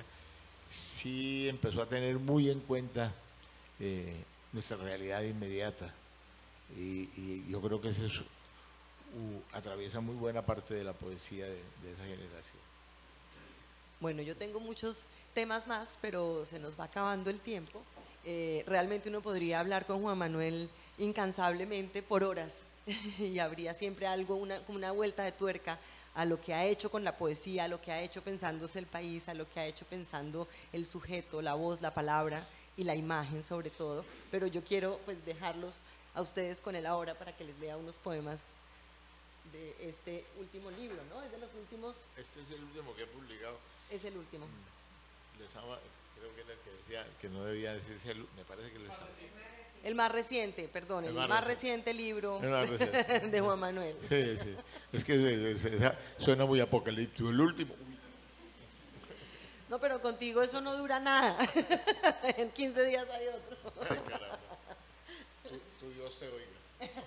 Sí empezó a tener muy en cuenta eh, nuestra realidad inmediata, y, y yo creo que eso es, uh, atraviesa muy buena parte de la poesía de, de esa generación. Bueno, yo tengo muchos temas más, pero se nos va acabando el tiempo. Eh, realmente uno podría hablar con Juan Manuel incansablemente por horas y habría siempre algo, una, como una vuelta de tuerca a lo que ha hecho con la poesía, a lo que ha hecho pensándose el país, a lo que ha hecho pensando el sujeto, la voz, la palabra y la imagen sobre todo. Pero yo quiero pues dejarlos a ustedes con él ahora para que les lea unos poemas de este último libro, ¿no? Es de los últimos. Este es el último que he publicado. Es el último. Les ama, creo que era el que decía que no debía decirse, el, me parece que les ama. El más reciente, perdón, el, el más, más reciente, reciente libro el más reciente. de Juan Manuel. Sí, sí. Es que se, se, suena muy apocalíptico. El último. No, pero contigo eso no dura nada. En quince días hay otro. Ay, caramba. Tu, tu Dios te oiga.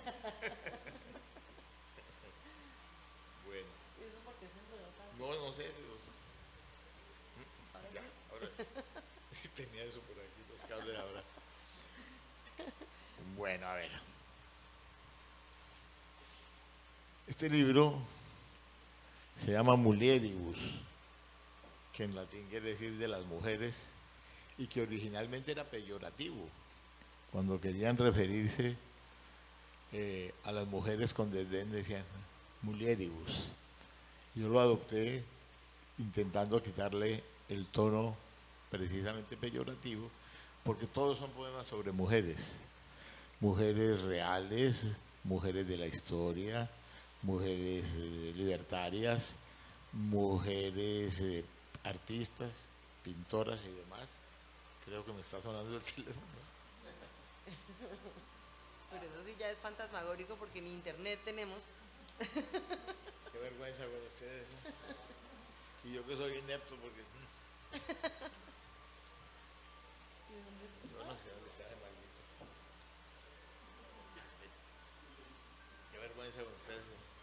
Bueno. ¿Y eso por qué se enredó tanto? No, no sé. Pero... Ya, ahora. Sí tenía eso por aquí, los cables ahora. Bueno, a ver. Este libro se llama Mulieribus, que en latín quiere decir de las mujeres, y que originalmente era peyorativo, cuando querían referirse eh, a las mujeres con desdén decían mulieribus. Yo lo adopté intentando quitarle el tono precisamente peyorativo, porque todos son poemas sobre mujeres, mujeres reales, mujeres de la historia, mujeres eh, libertarias, mujeres eh, artistas, pintoras y demás. Creo que me está sonando el teléfono. Pero eso sí ya es fantasmagórico porque ni internet tenemos. Qué vergüenza con ustedes, ¿no? Y yo que soy inepto porque... Yo no sé dónde está ese maldito. Qué vergüenza con ustedes.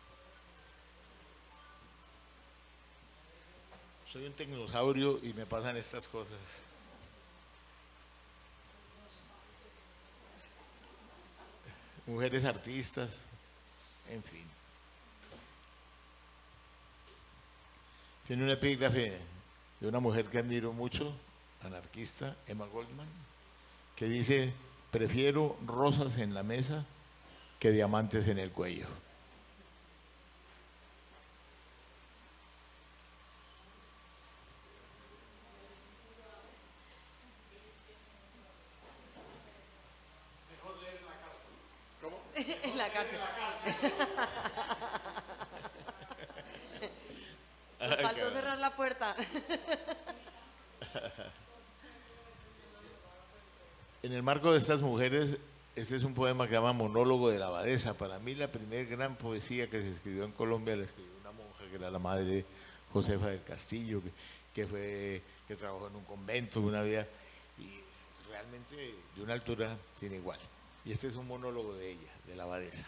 Soy un tecnosaurio y me pasan estas cosas. Mujeres artistas, en fin. Tiene un epígrafe de una mujer que admiro mucho, anarquista, Emma Goldman, que dice: prefiero rosas en la mesa que diamantes en el cuello. En la cárcel. Nos faltó cerrar la puerta. En el marco de estas mujeres, este es un poema que se llama Monólogo de la Abadesa. Para mí la primera gran poesía que se escribió en Colombia la escribió una monja que era la madre Josefa del Castillo, que, que, fue, que trabajó en un convento una vida, y realmente de una altura sin igual. Y este es un monólogo de ella, de la abadesa.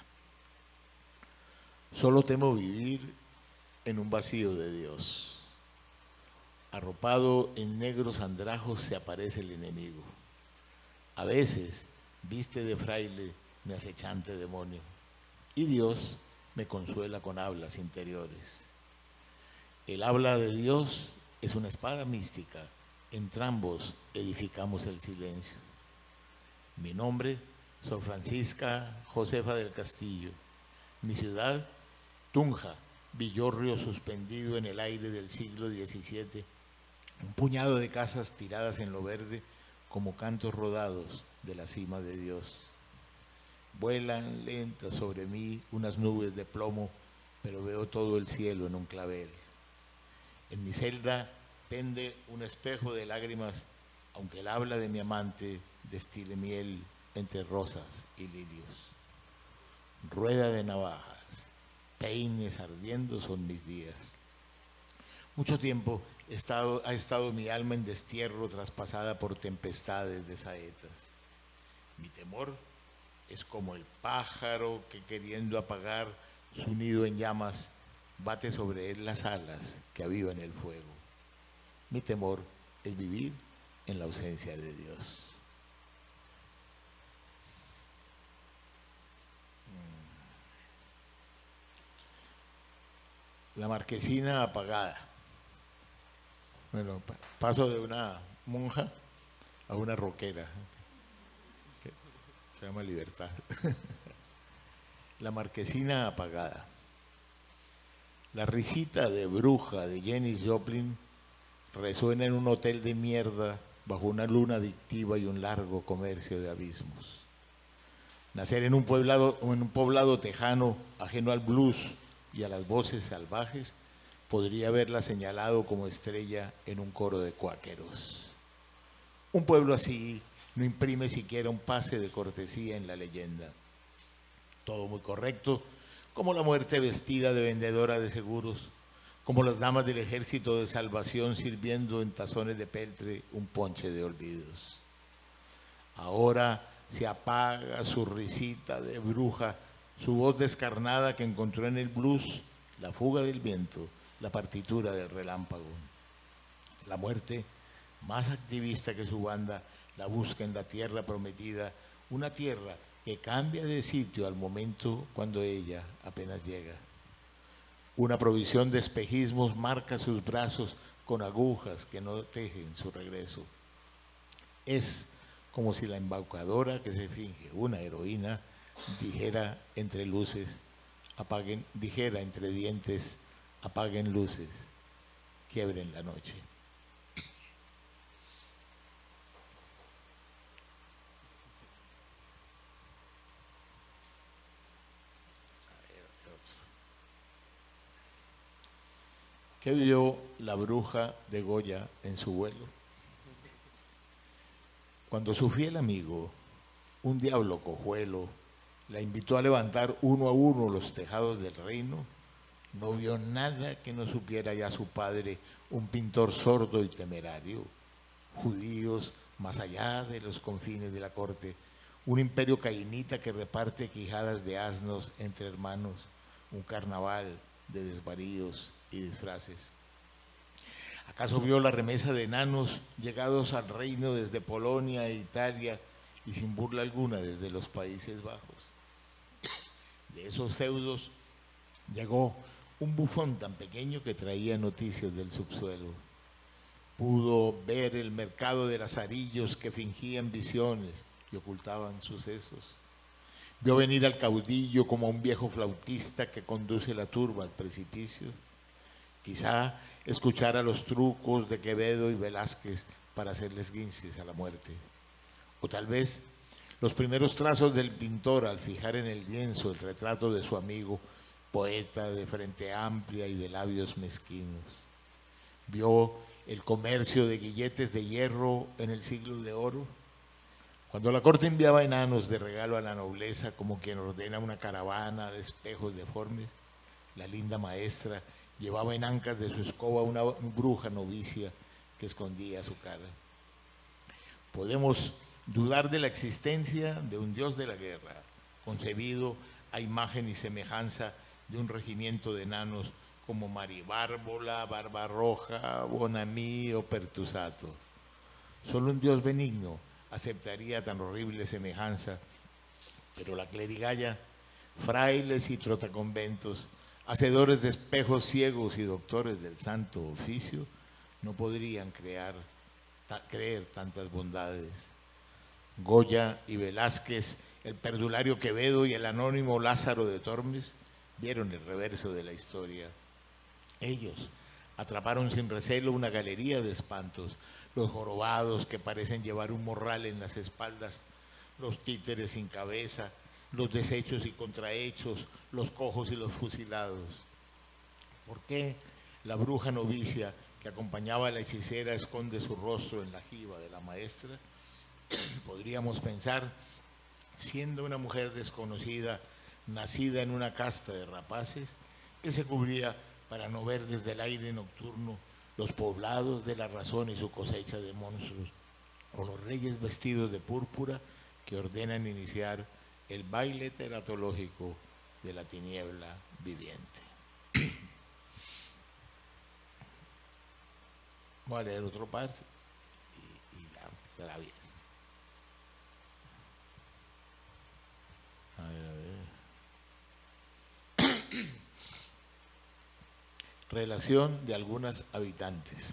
Solo temo vivir en un vacío de Dios. Arropado en negros andrajos se aparece el enemigo. A veces viste de fraile mi acechante demonio, y Dios me consuela con hablas interiores. El habla de Dios es una espada mística. Entrambos edificamos el silencio. Mi nombre, Sor Francisca Josefa del Castillo. Mi ciudad, Tunja, villorrio suspendido en el aire del siglo diecisiete. Un puñado de casas tiradas en lo verde como cantos rodados de la cima de Dios. Vuelan lentas sobre mí unas nubes de plomo, pero veo todo el cielo en un clavel. En mi celda pende un espejo de lágrimas, aunque el habla de mi amante destile miel entre rosas y lirios. Rueda de navajas, peines ardiendo son mis días. Mucho tiempo he estado, ha estado mi alma en destierro, traspasada por tempestades de saetas. Mi temor es como el pájaro que, queriendo apagar su nido en llamas, bate sobre él las alas que avivan el fuego. Mi temor es vivir en la ausencia de Dios. La marquesina apagada. Bueno, paso de una monja a una roquera, que se llama Libertad. La marquesina apagada. La risita de bruja de Janis Joplin resuena en un hotel de mierda bajo una luna adictiva y un largo comercio de abismos. Nacer en un poblado, en un poblado tejano, ajeno al blues y a las voces salvajes, podría haberla señalado como estrella en un coro de cuáqueros. Un pueblo así no imprime siquiera un pase de cortesía en la leyenda. Todo muy correcto, como la muerte vestida de vendedora de seguros, como las damas del ejército de salvación sirviendo en tazones de peltre un ponche de olvidos. Ahora se apaga su risita de bruja, su voz descarnada que encontró en el blues, la fuga del viento, la partitura del relámpago. La muerte, más activista que su banda, la busca en la tierra prometida, una tierra que cambia de sitio al momento cuando ella apenas llega. Una provisión de espejismos marca sus brazos con agujas que no tejen su regreso. Es como si la embaucadora que se finge una heroína dijera entre luces, apaguen, dijera entre dientes, apaguen luces, quiebren la noche. ¿Qué vio la bruja de Goya en su vuelo? Cuando su fiel amigo, un diablo cojuelo, la invitó a levantar uno a uno los tejados del reino, no vio nada que no supiera ya su padre, un pintor sordo y temerario. Judíos más allá de los confines de la corte, un imperio cainita que reparte quijadas de asnos entre hermanos, un carnaval de desvaríos y disfraces. ¿Acaso vio la remesa de enanos llegados al reino desde Polonia e Italia y sin burla alguna desde los Países Bajos? De esos feudos llegó un bufón tan pequeño que traía noticias del subsuelo. Pudo ver el mercado de lazarillos que fingían visiones y ocultaban sucesos. Vio venir al caudillo como a un viejo flautista que conduce la turba al precipicio. Quizá escuchara los trucos de Quevedo y Velázquez para hacerles guinces a la muerte. O tal vez los primeros trazos del pintor al fijar en el lienzo el retrato de su amigo, poeta de frente amplia y de labios mezquinos. Vio el comercio de guilletes de hierro en el siglo de oro. Cuando la corte enviaba enanos de regalo a la nobleza como quien ordena una caravana de espejos deformes, la linda maestra llevaba en ancas de su escoba una bruja novicia que escondía su cara. Podemos dudar de la existencia de un dios de la guerra, concebido a imagen y semejanza de un regimiento de enanos como Maribárbola, Barbarroja, Bonamí o Pertusato. Solo un dios benigno aceptaría tan horrible semejanza, pero la clerigalla, frailes y trotaconventos, hacedores de espejos ciegos y doctores del santo oficio, no podrían crear, ta, creer tantas bondades. Goya y Velázquez, el perdulario Quevedo y el anónimo Lázaro de Tormes vieron el reverso de la historia. Ellos atraparon sin recelo una galería de espantos, los jorobados que parecen llevar un morral en las espaldas, los títeres sin cabeza, los deshechos y contrahechos, los cojos y los fusilados. ¿Por qué la bruja novicia que acompañaba a la hechicera esconde su rostro en la jiba de la maestra? Podríamos pensar, siendo una mujer desconocida, nacida en una casta de rapaces, que se cubría para no ver desde el aire nocturno los poblados de la razón y su cosecha de monstruos, o los reyes vestidos de púrpura que ordenan iniciar el baile teratológico de la tiniebla viviente. Voy a leer otro par y, y ya estará bien. A ver, a ver. Relación de algunas habitantes.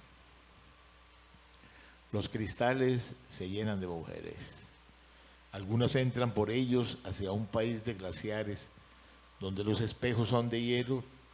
Los cristales se llenan de mujeres. Algunas entran por ellos hacia un país de glaciares, donde los espejos son de hielo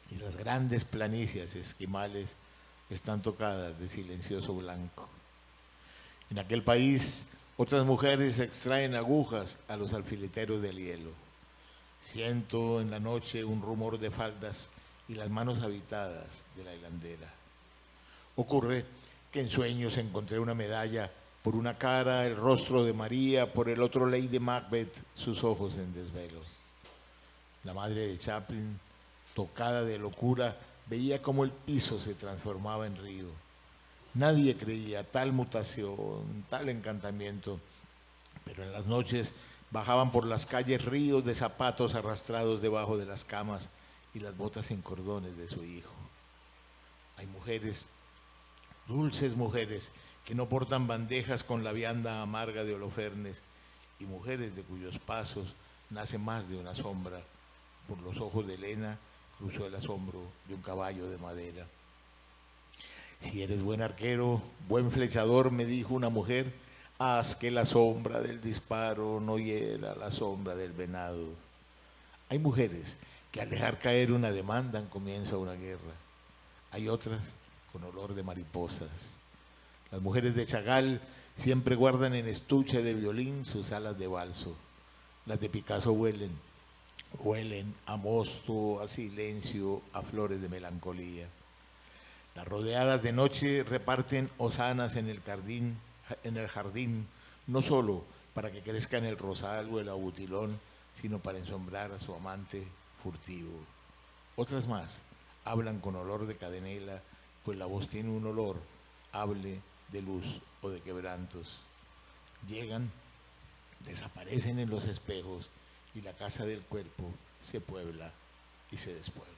y las grandes planicies esquimales están tocadas de silencioso blanco. En aquel país, otras mujeres extraen agujas a los alfileteros del hielo. Siento en la noche un rumor de faldas y las manos habitadas de la hilandera. Ocurre que en sueños encontré una medalla, por una cara el rostro de María, por el otro Lady Macbeth, sus ojos en desvelo. La madre de Chaplin, tocada de locura, veía cómo el piso se transformaba en río. Nadie creía tal mutación, tal encantamiento, pero en las noches bajaban por las calles ríos de zapatos arrastrados debajo de las camas y las botas sin cordones de su hijo. Hay mujeres, dulces mujeres, que no portan bandejas con la vianda amarga de Holofernes, y mujeres de cuyos pasos nace más de una sombra. Por los ojos de Elena cruzó el asombro de un caballo de madera. Si eres buen arquero, buen flechador, me dijo una mujer, haz que la sombra del disparo no hiera la sombra del venado. Hay mujeres que al dejar caer una demanda comienza una guerra. Hay otras con olor de mariposas. Las mujeres de Chagall siempre guardan en estuche de violín sus alas de balso. Las de Picasso huelen, huelen a mosto, a silencio, a flores de melancolía. Las rodeadas de noche reparten hosanas en el jardín, en el jardín, no solo para que crezcan el rosal o el abutilón, sino para ensombrar a su amante furtivo. Otras más hablan con olor de cadenela, pues la voz tiene un olor, hable de luz o de quebrantos. Llegan, desaparecen en los espejos y la casa del cuerpo se puebla y se despuebla.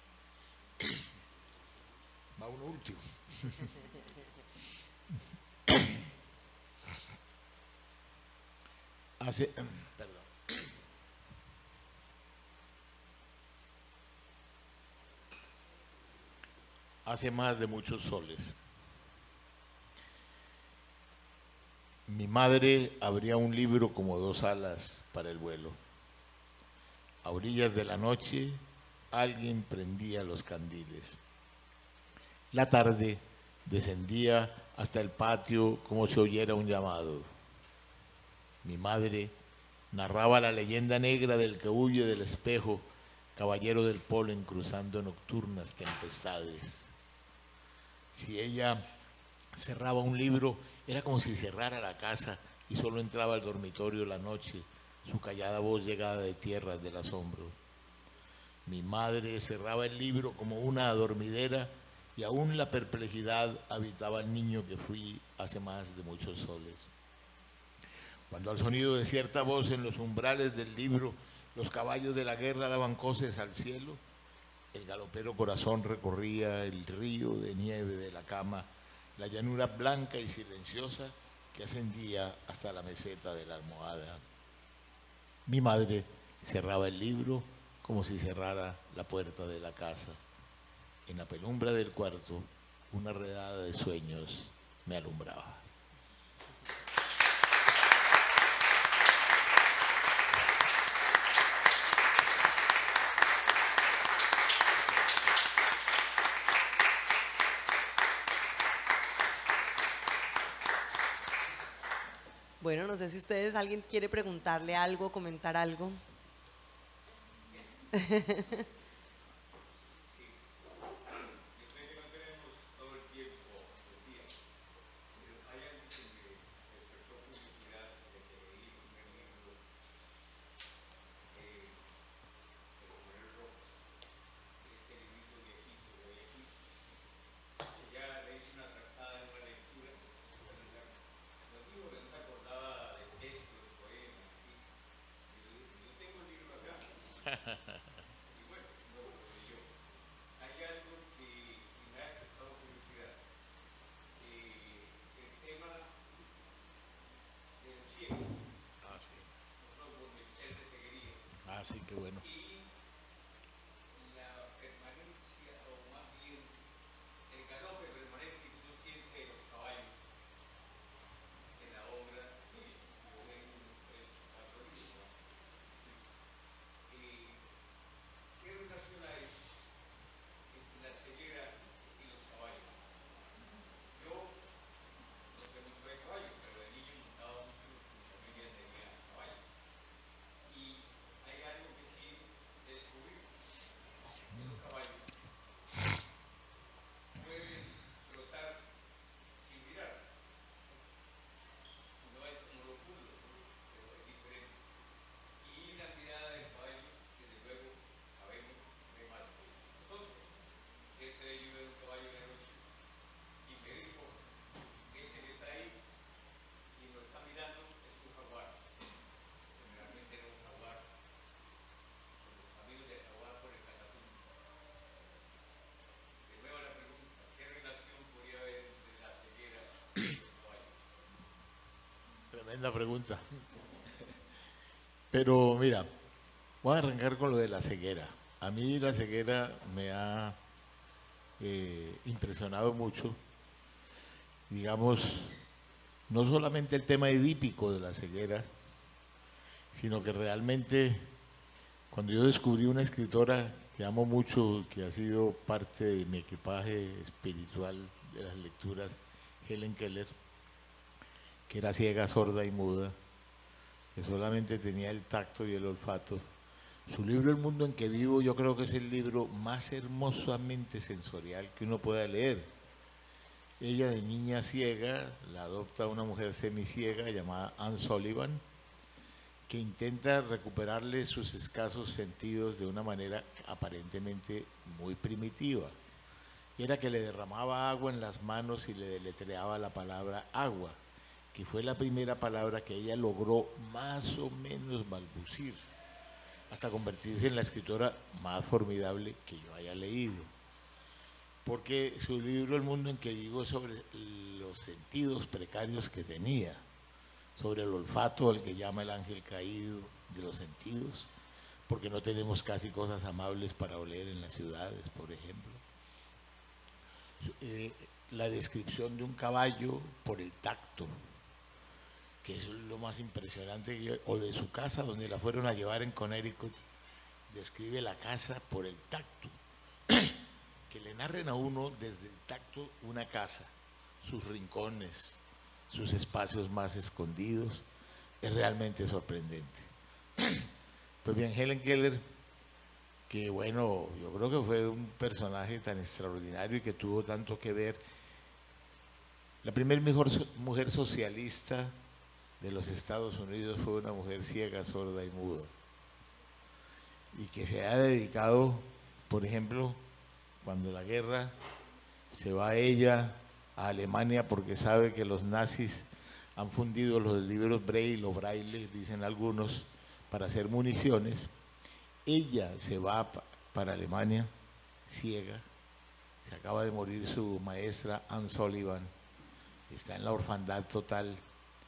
Va uno último. Hace, perdón. Hace más de muchos soles. Mi madre abría un libro como dos alas para el vuelo. A orillas de la noche, alguien prendía los candiles. La tarde descendía hasta el patio como si oyera un llamado. Mi madre narraba la leyenda negra del que huye del espejo, caballero del polen cruzando nocturnas tempestades. Si ella cerraba un libro, era como si cerrara la casa y solo entraba al dormitorio la noche, su callada voz llegada de tierras del asombro. Mi madre cerraba el libro como una adormidera y aún la perplejidad habitaba al niño que fui hace más de muchos soles. Cuando al sonido de cierta voz en los umbrales del libro los caballos de la guerra daban coces al cielo, el galopero corazón recorría el río de nieve de la cama, la llanura blanca y silenciosa que ascendía hasta la meseta de la almohada. Mi madre cerraba el libro como si cerrara la puerta de la casa. En la penumbra del cuarto, una redada de sueños me alumbraba. Bueno, no sé si ustedes, alguien quiere preguntarle algo, comentar algo. Así que bueno. Y la permanencia, o más bien el galope permanente que uno siente de los caballos en la obra suya. Yo veo unos tres, cuatro libros, ¿no? Eh, ¿Qué relación hay tremenda pregunta. Pero mira, voy a arrancar con lo de la ceguera. A mí la ceguera me ha eh, impresionado mucho. Digamos, no solamente el tema edípico de la ceguera, sino que realmente cuando yo descubrí una escritora que amo mucho, que ha sido parte de mi equipaje espiritual de las lecturas, Helen Keller, que era ciega, sorda y muda, que solamente tenía el tacto y el olfato. Su libro El mundo en que vivo yo creo que es el libro más hermosamente sensorial que uno pueda leer. Ella, de niña ciega, la adopta una mujer semiciega llamada Anne Sullivan, que intenta recuperarle sus escasos sentidos de una manera aparentemente muy primitiva. Y era que le derramaba agua en las manos y le deletreaba la palabra agua, que fue la primera palabra que ella logró más o menos balbucir, hasta convertirse en la escritora más formidable que yo haya leído. Porque su libro El mundo en que vivo es sobre los sentidos precarios que tenía, sobre el olfato, al que llama el ángel caído de los sentidos, porque no tenemos casi cosas amables para oler en las ciudades, por ejemplo. Eh, la descripción de un caballo por el tacto, que es lo más impresionante, yo, o de su casa donde la fueron a llevar en Connecticut, describe la casa por el tacto, que le narren a uno desde el tacto una casa, sus rincones, sus espacios más escondidos, es realmente sorprendente. Pues bien, Helen Keller, que bueno, yo creo que fue un personaje tan extraordinario y que tuvo tanto que ver, la primera mejor mujer socialista de los Estados Unidos fue una mujer ciega, sorda y muda, y que se ha dedicado, por ejemplo, cuando la guerra, se va ella a Alemania porque sabe que los nazis han fundido los libros Braille o Braille, dicen algunos, para hacer municiones. Ella se va para Alemania ciega, se acaba de morir su maestra Anne Sullivan, está en la orfandad total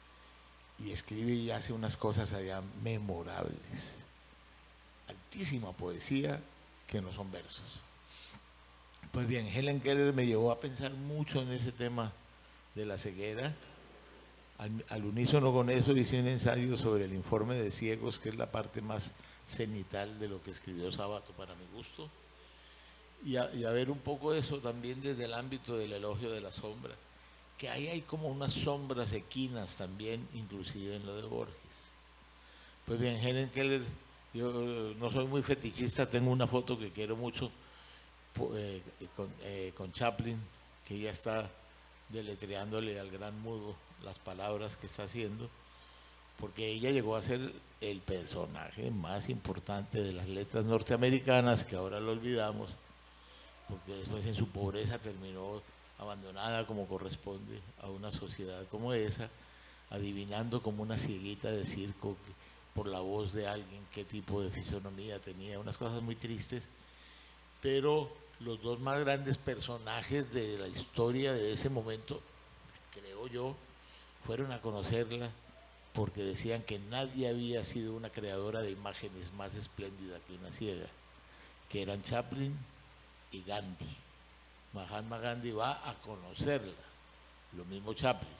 y escribe y hace unas cosas allá memorables, altísima poesía que no son versos. Pues bien, Helen Keller me llevó a pensar mucho en ese tema de la ceguera. Al, al unísono con eso hice un ensayo sobre el informe de ciegos, que es la parte más cenital de lo que escribió Sabato para mi gusto, y a, y a ver un poco eso también desde el ámbito del elogio de la sombra, que ahí hay como unas sombras equinas también, inclusive en lo de Borges. Pues bien, Helen Keller, yo no soy muy fetichista, tengo una foto que quiero mucho, Eh, con, eh, con Chaplin, que ella está deletreándole al gran mudo las palabras que está haciendo, porque ella llegó a ser el personaje más importante de las letras norteamericanas, que ahora lo olvidamos, porque después en su pobreza terminó abandonada como corresponde a una sociedad como esa, adivinando como una cieguita de circo por la voz de alguien qué tipo de fisonomía tenía, unas cosas muy tristes. Pero los dos más grandes personajes de la historia de ese momento, creo yo, fueron a conocerla porque decían que nadie había sido una creadora de imágenes más espléndida que una ciega, que eran Chaplin y Gandhi. Mahatma Gandhi va a conocerla, lo mismo Chaplin.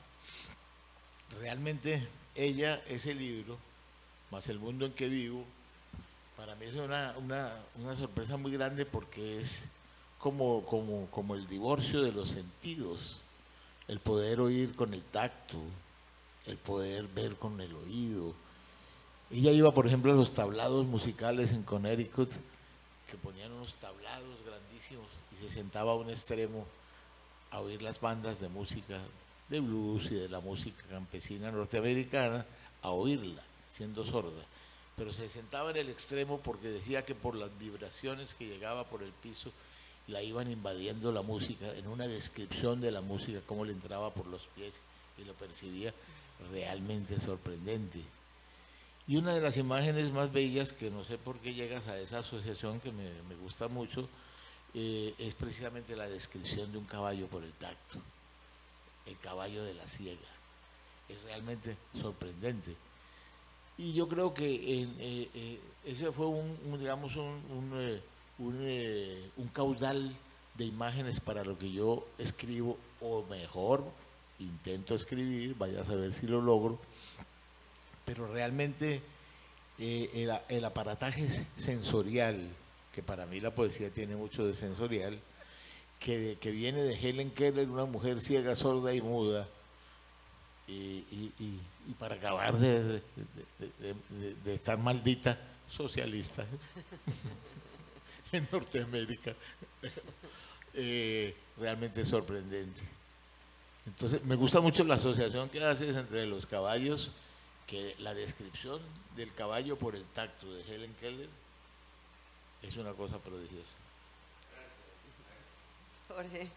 Realmente ella, ese libro, más El mundo en que vivo, para mí es una, una, una sorpresa muy grande porque es como, como, como el divorcio de los sentidos, el poder oír con el tacto, el poder ver con el oído. Ella iba, por ejemplo, a los tablados musicales en Connecticut, que ponían unos tablados grandísimos y se sentaba a un extremo a oír las bandas de música, de blues y de la música campesina norteamericana, a oírla, siendo sorda. Pero se sentaba en el extremo porque decía que por las vibraciones que llegaba por el piso la iban invadiendo la música, en una descripción de la música, cómo le entraba por los pies y lo percibía realmente sorprendente. Y una de las imágenes más bellas, que no sé por qué llegas a esa asociación que me, me gusta mucho, eh, es precisamente la descripción de un caballo por el tacto, el caballo de la ciega. es realmente sorprendente. Y yo creo que en, eh, eh, ese fue un, un digamos, un, un, eh, un, eh, un caudal de imágenes para lo que yo escribo, o mejor, intento escribir, vaya a saber si lo logro, pero realmente eh, el, el aparataje sensorial, que para mí la poesía tiene mucho de sensorial, que, que viene de Helen Keller, una mujer ciega, sorda y muda, y, y, y, y para acabar de, de, de, de, de estar maldita socialista en Norteamérica, eh, realmente es sorprendente. Entonces, me gusta mucho la asociación que haces entre los caballos, que la descripción del caballo por el tacto de Helen Keller es una cosa prodigiosa. Jorge.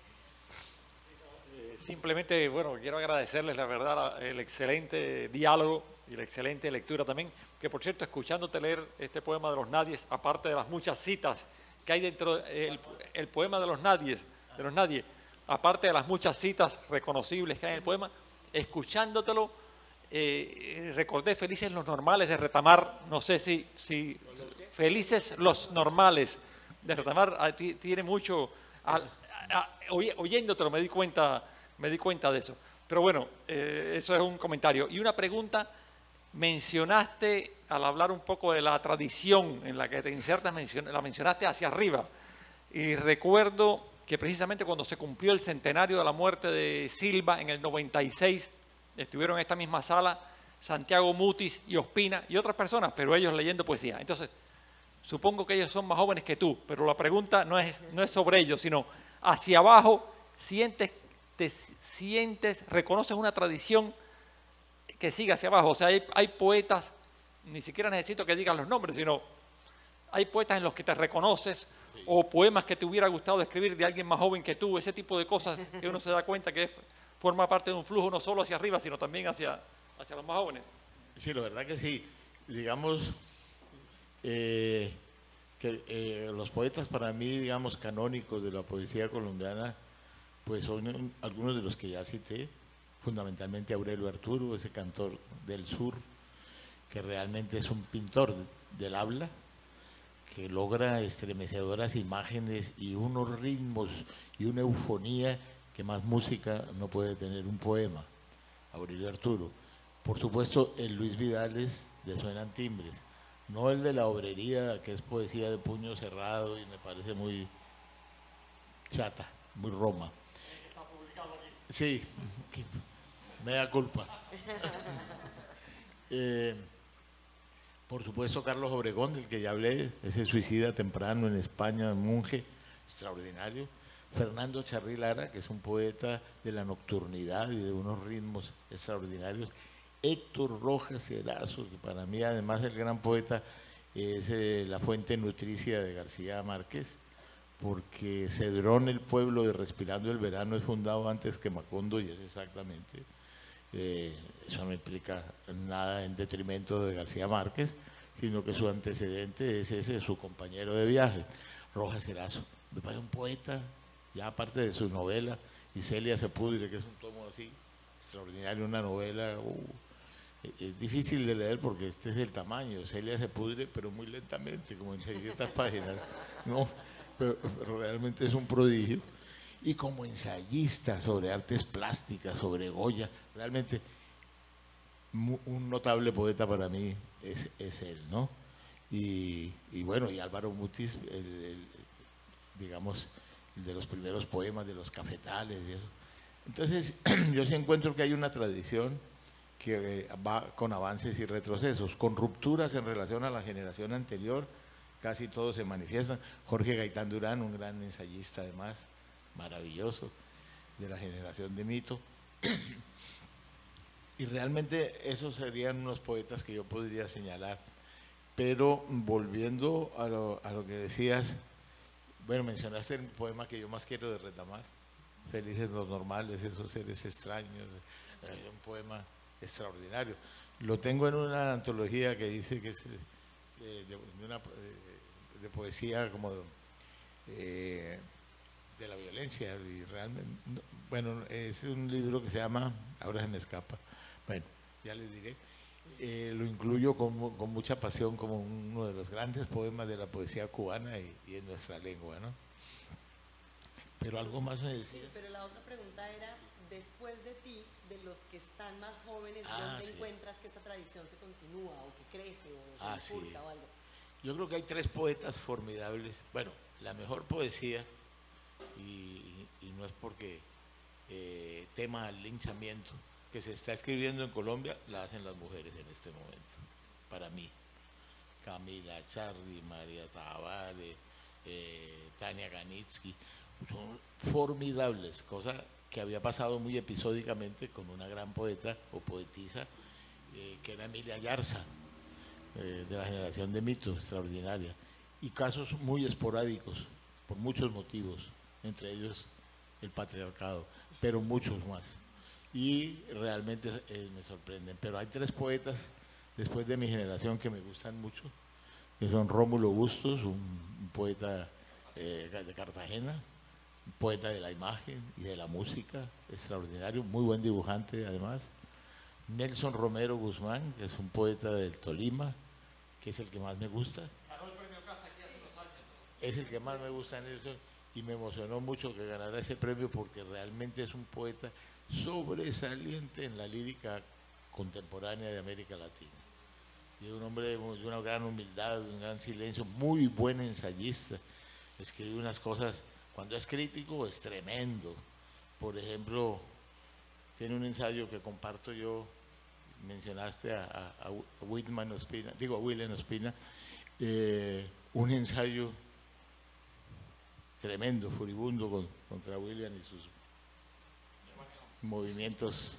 Simplemente, bueno, quiero agradecerles, la verdad, el excelente diálogo y la excelente lectura también, que por cierto, escuchándote leer este poema de los nadies, aparte de las muchas citas que hay dentro del el poema de los nadies, de los nadie, aparte de las muchas citas reconocibles que hay en el poema, escuchándotelo, eh, recordé Felices los normales de Retamar, no sé si, si Felices los normales de Retamar, ah, tiene mucho, a, a, a, oyéndotelo me di cuenta, me di cuenta de eso. Pero bueno, eh, eso es un comentario. Y una pregunta, mencionaste, al hablar un poco de la tradición en la que te insertas, mencion, la mencionaste hacia arriba, y recuerdo que precisamente cuando se cumplió el centenario de la muerte de Silva en el noventa y seis, estuvieron en esta misma sala Santiago Mutis y Ospina y otras personas, pero ellos leyendo poesía. Entonces, supongo que ellos son más jóvenes que tú, pero la pregunta no es, no es sobre ellos, sino hacia abajo, sientes, te sientes, reconoces una tradición que sigue hacia abajo. O sea, hay, hay poetas, ni siquiera necesito que digan los nombres, sino hay poetas en los que te reconoces, sí, o poemas que te hubiera gustado escribir de alguien más joven que tú, ese tipo de cosas que uno se da cuenta que es, forma parte de un flujo no solo hacia arriba, sino también hacia, hacia los más jóvenes. Sí, la verdad que sí. Digamos eh, que eh, los poetas para mí, digamos, canónicos de la poesía colombiana, pues son algunos de los que ya cité, fundamentalmente Aurelio Arturo, ese cantor del sur, que realmente es un pintor del habla, que logra estremecedoras imágenes y unos ritmos y una eufonía que más música no puede tener un poema. Aurelio Arturo. Por supuesto, el Luis Vidales de Suenan Timbres, no el de la obrería, que es poesía de puño cerrado y me parece muy chata, muy Roma. Sí, me da culpa. eh, por supuesto, Carlos Obregón, del que ya hablé, ese suicida temprano en España, monje, extraordinario. Fernando Charri Lara, que es un poeta de la nocturnidad y de unos ritmos extraordinarios. Héctor Rojas Erazo, que para mí además el gran poeta es eh, la fuente nutricia de García Márquez, porque Cedrón, el pueblo de Respirando el Verano, es fundado antes que Macondo y es exactamente, eh, eso no implica nada en detrimento de García Márquez, sino que su antecedente es ese, su compañero de viaje, Rojas Erazo. Me parece un poeta, ya aparte de su novela, y Celia Sepúlveda, que es un tomo así, extraordinario, una novela, uh, es difícil de leer porque este es el tamaño, Celia se pudre, pero muy lentamente, como en seiscientas páginas, ¿no? Pero, pero realmente es un prodigio. Y como ensayista sobre artes plásticas, sobre Goya, realmente un notable poeta para mí es, es él, ¿no? Y, y bueno, y Álvaro Mutis, el, el, digamos, el de los primeros poemas de los cafetales y eso. Entonces, yo sí encuentro que hay una tradición que va con avances y retrocesos, con rupturas en relación a la generación anterior, casi todos se manifiestan. Jorge Gaitán Durán, un gran ensayista además, maravilloso, de la generación de Mito. Y realmente esos serían unos poetas que yo podría señalar. Pero volviendo a lo, a lo que decías, bueno, mencionaste el poema que yo más quiero de Retamar, Felices los normales, esos seres extraños, es un poema extraordinario. Lo tengo en una antología que dice que es eh, de, de, una, de poesía como eh, de la violencia y realmente, no, bueno, es un libro que se llama, ahora se me escapa, Bueno, ya les diré. Eh, lo incluyo con, mu- con mucha pasión como uno de los grandes poemas de la poesía cubana y, y en nuestra lengua, ¿no? Pero algo más me Sí, decías. pero la otra pregunta era, después de ti, de los que están más jóvenes, Ah, ¿dónde sí. encuentras que esta tradición se continúa o que crece o se Ah, sí. bifurca o algo? Yo creo que hay tres poetas formidables. Bueno, la mejor poesía, y, y no es porque eh, tema al linchamiento, que se está escribiendo en Colombia, la hacen las mujeres en este momento, para mí. Camila Charri, María Tavares, eh, Tania Ganitsky, son formidables, cosa que había pasado muy episódicamente con una gran poeta o poetisa, eh, que era Emilia Yarza, eh, de la generación de Mito, extraordinaria, y casos muy esporádicos, por muchos motivos, entre ellos el patriarcado, pero muchos más. Y realmente eh, me sorprenden. Pero hay tres poetas después de mi generación que me gustan mucho, que son Rómulo Bustos, un, un poeta eh, de Cartagena, un poeta de la imagen y de la música, extraordinario, muy buen dibujante además. Nelson Romero Guzmán, que es un poeta del Tolima, que es el que más me gusta. Ganó el premio Casa aquí hace unos años. Es el que más me gusta, Nelson, y me emocionó mucho que ganara ese premio porque realmente es un poeta sobresaliente en la lírica contemporánea de América Latina. Y es un hombre de una gran humildad, de un gran silencio, muy buen ensayista. Escribe unas cosas, cuando es crítico es tremendo. Por ejemplo, tiene un ensayo que comparto yo, mencionaste a, a, a Whitman Ospina, digo a William Ospina, eh, un ensayo tremendo, furibundo con, contra William y sus movimientos,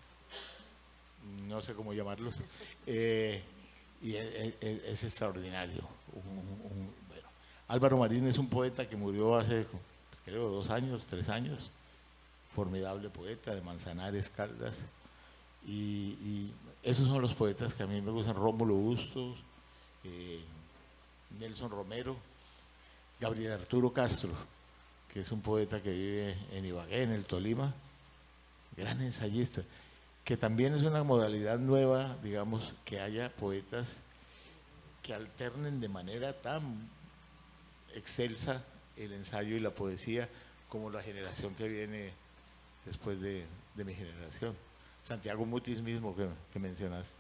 no sé cómo llamarlos, eh, y es, es, es extraordinario. Un, un, bueno. Álvaro Marín es un poeta que murió hace, creo, dos años, tres años, formidable poeta de Manzanares, Caldas, y, y esos son los poetas que a mí me gustan: Rómulo Bustos, eh, Nelson Romero, Gabriel Arturo Castro, que es un poeta que vive en Ibagué, en el Tolima, gran ensayista, que también es una modalidad nueva, digamos, que haya poetas que alternen de manera tan excelsa el ensayo y la poesía como la generación que viene después de, de mi generación. Santiago Mutis mismo que, que mencionaste.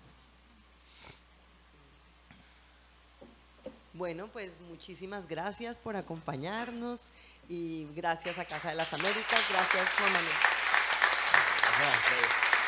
Bueno, pues muchísimas gracias por acompañarnos y gracias a Casa de las Américas, gracias Juan Manuel. Gracias.